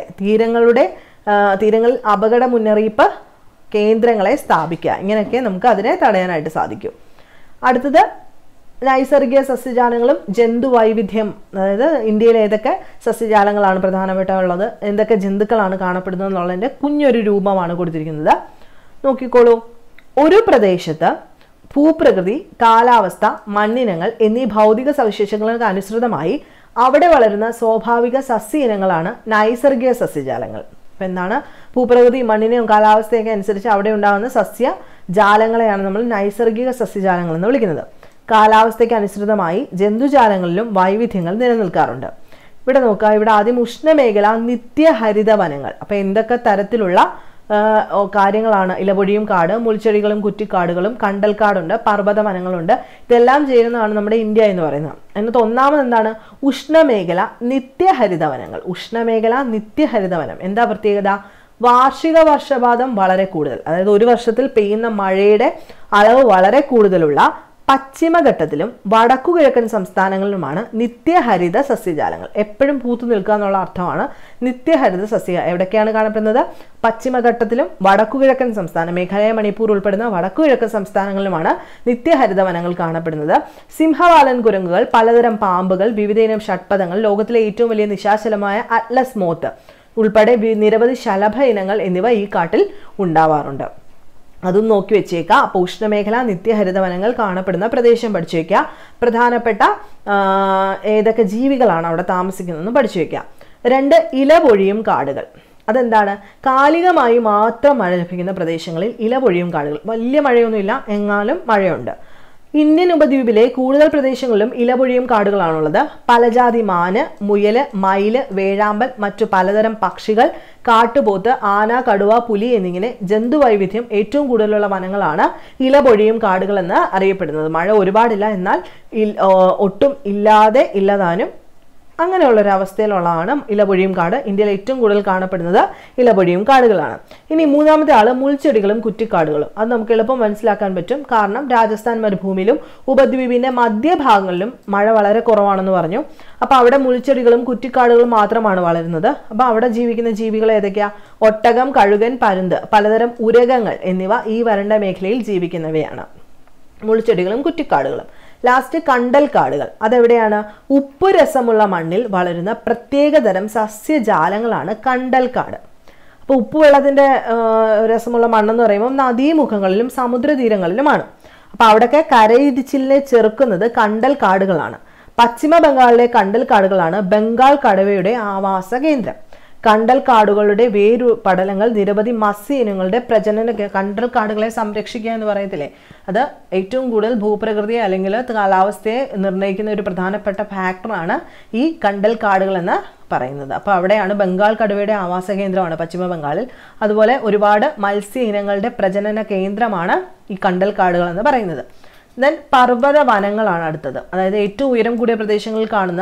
തീരങ്ങളിൽ അപകട മുന്നറിയിപ്പ് കേന്ദ്രങ്ങളെ സ്ഥാപിക്കുക. ഇങ്ങനെയൊക്കെ നമുക്ക് അതിനെ തടയാനായിട്ട് സാധിക്കും. അടുത്തത് നൈസർഗിക സസ്യജാലങ്ങളും ജന്തുവൈവിധ്യം. അതായത് ഇന്ത്യയിൽ ഏതൊക്കെ സസ്യജാലങ്ങളാണ് പ്രധാനപ്പെട്ടുള്ളത്, എന്തൊക്കെ ജന്തുക്കളാണ് കാണപ്പെടുന്നത് എന്നുള്ളതിൻ്റെ കുഞ്ഞൊരു രൂപമാണ് കൊടുത്തിരിക്കുന്നത്. നോക്കിക്കോളൂ. ഒരു പ്രദേശത്ത് ഭൂപ്രകൃതി, കാലാവസ്ഥ, മണ്ണിനങ്ങൾ എന്നീ ഭൗതിക സവിശേഷതകൾക്ക് അനുസൃതമായി അവിടെ വളരുന്ന സ്വാഭാവിക സസ്യ ഇനങ്ങളാണ് നൈസർഗിക സസ്യജാലങ്ങൾ. അപ്പം എന്താണ്? ഭൂപ്രകൃതി, മണ്ണിനെയും കാലാവസ്ഥയൊക്കെ അനുസരിച്ച് അവിടെ ഉണ്ടാകുന്ന സസ്യജാലങ്ങളെയാണ് നമ്മൾ നൈസർഗിക സസ്യജാലങ്ങൾ എന്ന് വിളിക്കുന്നത്. കാലാവസ്ഥയ്ക്ക് അനുസൃതമായി ജന്തുജാലങ്ങളിലും വൈവിധ്യങ്ങൾ നിലനിൽക്കാറുണ്ട്. ഇവിടെ നോക്കുക. ഇവിടെ ആദ്യം ഉഷ്ണമേഖല നിത്യഹരിത വനങ്ങൾ. അപ്പം എന്തൊക്കെ തരത്തിലുള്ള കാര്യങ്ങളാണ്? ഇലപൊഴിയും കാട്, മുൾച്ചെടികളും കുറ്റിക്കാടുകളും, കണ്ടൽക്കാടുണ്ട്, പർവ്വത വനങ്ങളുണ്ട്. ഇതെല്ലാം ചേരുന്നതാണ് നമ്മുടെ ഇന്ത്യ എന്ന് പറയുന്നത്. എന്നിട്ട് ഒന്നാമത് എന്താണ്? ഉഷ്ണമേഖല നിത്യഹരിത വനങ്ങൾ. ഉഷ്ണമേഖല നിത്യഹരിത വനം എന്താ പ്രത്യേകത? വാർഷിക വർഷപാതം വളരെ കൂടുതൽ, അതായത് ഒരു വർഷത്തിൽ പെയ്യുന്ന മഴയുടെ അളവ് വളരെ കൂടുതലുള്ള പശ്ചിമഘട്ടത്തിലും വടക്കു കിഴക്കൻ സംസ്ഥാനങ്ങളിലുമാണ് നിത്യഹരിത സസ്യജാലങ്ങൾ. എപ്പോഴും പൂത്തു നിൽക്കുക എന്നുള്ള അർത്ഥമാണ് നിത്യഹരിത സസ്യ. എവിടൊക്കെയാണ് കാണപ്പെടുന്നത്? പശ്ചിമഘട്ടത്തിലും വടക്കു കിഴക്കൻ സംസ്ഥാനം, മേഘാലയ, മണിപ്പൂർ ഉൾപ്പെടുന്ന വടക്കു കിഴക്കൻ സംസ്ഥാനങ്ങളിലുമാണ് നിത്യഹരിത വനങ്ങൾ കാണപ്പെടുന്നത്. സിംഹവാലൻ കുരങ്ങുകൾ, പലതരം പാമ്പുകൾ, വിവിധയിനം ഷഡ്പദങ്ങൾ, ലോകത്തിലെ ഏറ്റവും വലിയ നിശാചലമായ അറ്റ്ലസ് മോത്ത് ഉൾപ്പെടെ നിരവധി ശലഭ ഇനങ്ങൾ എന്നിവ ഈ കാട്ടിൽ ഉണ്ടാവാറുണ്ട്. അതും നോക്കി വെച്ചേക്കാം. അപ്പോൾ ഉഷ്ണമേഖല നിത്യഹരിത വനങ്ങൾ കാണപ്പെടുന്ന പ്രദേശം പഠിച്ചു വയ്ക്കുക. പ്രധാനപ്പെട്ട ഏതൊക്കെ ജീവികളാണ് അവിടെ താമസിക്കുന്നതെന്ന് പഠിച്ചു വയ്ക്കുക. 2 ഇലപൊഴിയും കാടുകൾ. അതെന്താണ്? കാലികമായി മാത്രം മഴ ലഭിക്കുന്ന പ്രദേശങ്ങളിൽ ഇലപൊഴിയും കാടുകൾ. വലിയ മഴയൊന്നുമില്ല, എങ്ങാനും മഴയുണ്ട്. ഇന്ത്യൻ ഉപദ്വീപിലെ കൂടുതൽ പ്രദേശങ്ങളിലും ഇലപൊഴിയും കാടുകളാണുള്ളത്. പലജാതി മാന്, മുയല്, മയില്, വേഴാമ്പൽ, മറ്റു പലതരം പക്ഷികൾ, കാട്ടുപോത്ത്, ആന, കടുവ, പുലി എന്നിങ്ങനെ ജന്തുവൈവിധ്യം ഏറ്റവും കൂടുതലുള്ള വനങ്ങളാണ് ഇലപൊഴിയും കാടുകൾ എന്ന് അറിയപ്പെടുന്നത്. മഴ ഒരുപാടില്ല, എന്നാൽ ഒട്ടും ഇല്ലതാനും അങ്ങനെയുള്ളൊരവസ്ഥയിലുള്ളതാണ് ഇലപൊഴിയും കാട്. ഇന്ത്യയിൽ ഏറ്റവും കൂടുതൽ കാണപ്പെടുന്നത് ഇലപൊഴിയും കാടുകളാണ്. ഇനി മൂന്നാമത്തെ ആള് മുൾച്ചെടികളും കുറ്റിക്കാടുകളും. അത് നമുക്ക് എളുപ്പം മനസ്സിലാക്കാൻ പറ്റും. കാരണം രാജസ്ഥാൻ മരുഭൂമിയിലും ഉപദ്വീപിന്റെ മധ്യഭാഗങ്ങളിലും മഴ വളരെ കുറവാണെന്ന് പറഞ്ഞു. അപ്പൊ അവിടെ മുൾച്ചെടികളും കുറ്റിക്കാടുകളും മാത്രമാണ് വളരുന്നത്. അപ്പൊ അവിടെ ജീവിക്കുന്ന ജീവികൾ ഏതൊക്കെയാ? ഒട്ടകം, കഴുകൻ, പരുന്ത്, പലതരം ഉരകങ്ങൾ എന്നിവ ഈ വരണ്ട മേഖലയിൽ ജീവിക്കുന്നവയാണ്. മുൾച്ചെടികളും കുറ്റിക്കാടുകളും. ലാസ്റ്റ് കണ്ടൽക്കാടുകൾ. അതെവിടെയാണ്? ഉപ്പ് രസമുള്ള മണ്ണിൽ വളരുന്ന പ്രത്യേകതരം സസ്യജാലങ്ങളാണ് കണ്ടൽക്കാട്. അപ്പോൾ ഉപ്പുവെള്ളത്തിന്റെ രസമുള്ള മണ്ണെന്ന് പറയുമ്പോൾ നദീമുഖങ്ങളിലും സമുദ്രതീരങ്ങളിലുമാണ്. അപ്പൊ അവിടെയൊക്കെ കരയിടിച്ചിലിനെ ചെറുക്കുന്നത് കണ്ടൽക്കാടുകളാണ്. പശ്ചിമ ബംഗാളിലെ കണ്ടൽക്കാടുകളാണ് ബംഗാൾ കടുവയുടെ ആവാസ കേന്ദ്രം. കണ്ടൽക്കാടുകളുടെ പടലങ്ങൾ നിരവധി മത്സ്യ ഇനങ്ങളുടെ പ്രജനന. കണ്ടൽക്കാടുകളെ സംരക്ഷിക്കുക എന്ന് പറയത്തില്ലേ, അത് ഏറ്റവും കൂടുതൽ ഭൂപ്രകൃതിയെ അല്ലെങ്കിൽ കാലാവസ്ഥയെ നിർണ്ണയിക്കുന്ന ഒരു പ്രധാനപ്പെട്ട ഫാക്ടറാണ് ഈ കണ്ടൽക്കാടുകൾ എന്ന് പറയുന്നത്. അപ്പോൾ അവിടെയാണ് ബംഗാൾ കടുവയുടെ ആവാസ കേന്ദ്രമാണ് പശ്ചിമ ബംഗാളിൽ. അതുപോലെ ഒരുപാട് മത്സ്യ ഇനങ്ങളുടെ പ്രജനന കേന്ദ്രമാണ് ഈ കണ്ടൽക്കാടുകൾ എന്ന് പറയുന്നത്. ദെൻ പർവ്വത വനങ്ങളാണ് അടുത്തത്. അതായത് ഏറ്റവും ഉയരം കൂടിയ പ്രദേശങ്ങളിൽ കാണുന്ന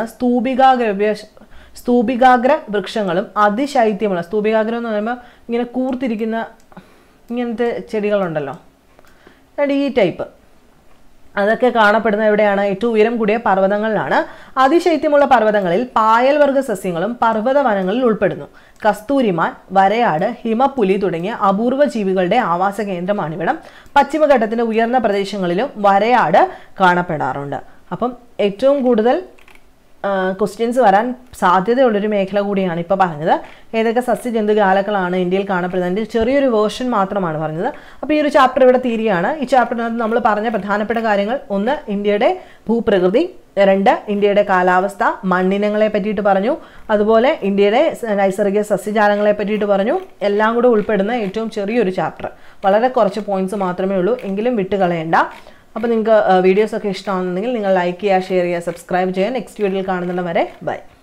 സ്തൂപികാഗ്ര വൃക്ഷങ്ങളും അതിശൈത്യമുള്ള, സ്തൂപികാഗ്രം എന്ന് പറയുമ്പോൾ ഇങ്ങനെ കൂർത്തിരിക്കുന്ന ഇങ്ങനത്തെ ചെടികളുണ്ടല്ലോ, ഈ ടൈപ്പ്, അതൊക്കെ കാണപ്പെടുന്ന എവിടെയാണ്? ഏറ്റവും ഉയരം കൂടിയ പർവ്വതങ്ങളിലാണ്. അതിശൈത്യമുള്ള പർവ്വതങ്ങളിൽ പായൽ വർഗ്ഗ സസ്യങ്ങളും പർവ്വത വനങ്ങളിൽ ഉൾപ്പെടുന്നു. കസ്തൂരിമാൻ, വരയാട്, ഹിമപ്പുലി തുടങ്ങിയ അപൂർവ ജീവികളുടെ ആവാസ കേന്ദ്രമാണിവിടം. പശ്ചിമഘട്ടത്തിന്റെ ഉയർന്ന പ്രദേശങ്ങളിലും വരയാട് കാണപ്പെടാറുണ്ട്. അപ്പം ഏറ്റവും കൂടുതൽ ക്വസ്റ്റ്യൻസ് വരാൻ സാധ്യതയുള്ളൊരു മേഖല കൂടിയാണ് ഇപ്പോൾ പറഞ്ഞത്. ഏതൊക്കെ സസ്യജന്തുജാലങ്ങളാണ് ഇന്ത്യയിൽ കാണപ്പെടുന്നത്, ചെറിയൊരു വേർഷൻ മാത്രമാണ് പറഞ്ഞത്. അപ്പോൾ ഈ ഒരു ചാപ്റ്റർ ഇവിടെ തീരുകയാണ്. ഈ ചാപ്റ്ററിനകത്ത് നമ്മൾ പറഞ്ഞ പ്രധാനപ്പെട്ട കാര്യങ്ങൾ: 1, ഇന്ത്യയുടെ ഭൂപ്രകൃതി; 2, ഇന്ത്യയുടെ കാലാവസ്ഥ, മണ്ണിനങ്ങളെ പറ്റിയിട്ട് പറഞ്ഞു; അതുപോലെ ഇന്ത്യയുടെ നൈസർഗിക സസ്യജാലങ്ങളെ പറ്റിയിട്ട് പറഞ്ഞു. എല്ലാം കൂടെ ഉൾപ്പെടുന്ന ഏറ്റവും ചെറിയൊരു ചാപ്റ്റർ. വളരെ കുറച്ച് പോയിന്റ്സ് മാത്രമേ ഉള്ളൂ, എങ്കിലും വിട്ടുകളയണ്ട. അപ്പോൾ നിങ്ങൾക്ക് വീഡിയോസൊക്കെ ഇഷ്ടമാണെന്നുണ്ടെങ്കിൽ നിങ്ങൾ ലൈക്ക് ചെയ്യുക, ഷെയർ ചെയ്യുക, സബ്സ്ക്രൈബ് ചെയ്യുക. നെക്സ്റ്റ് വീഡിയോയിൽ കാണുന്നവരെ ബൈ.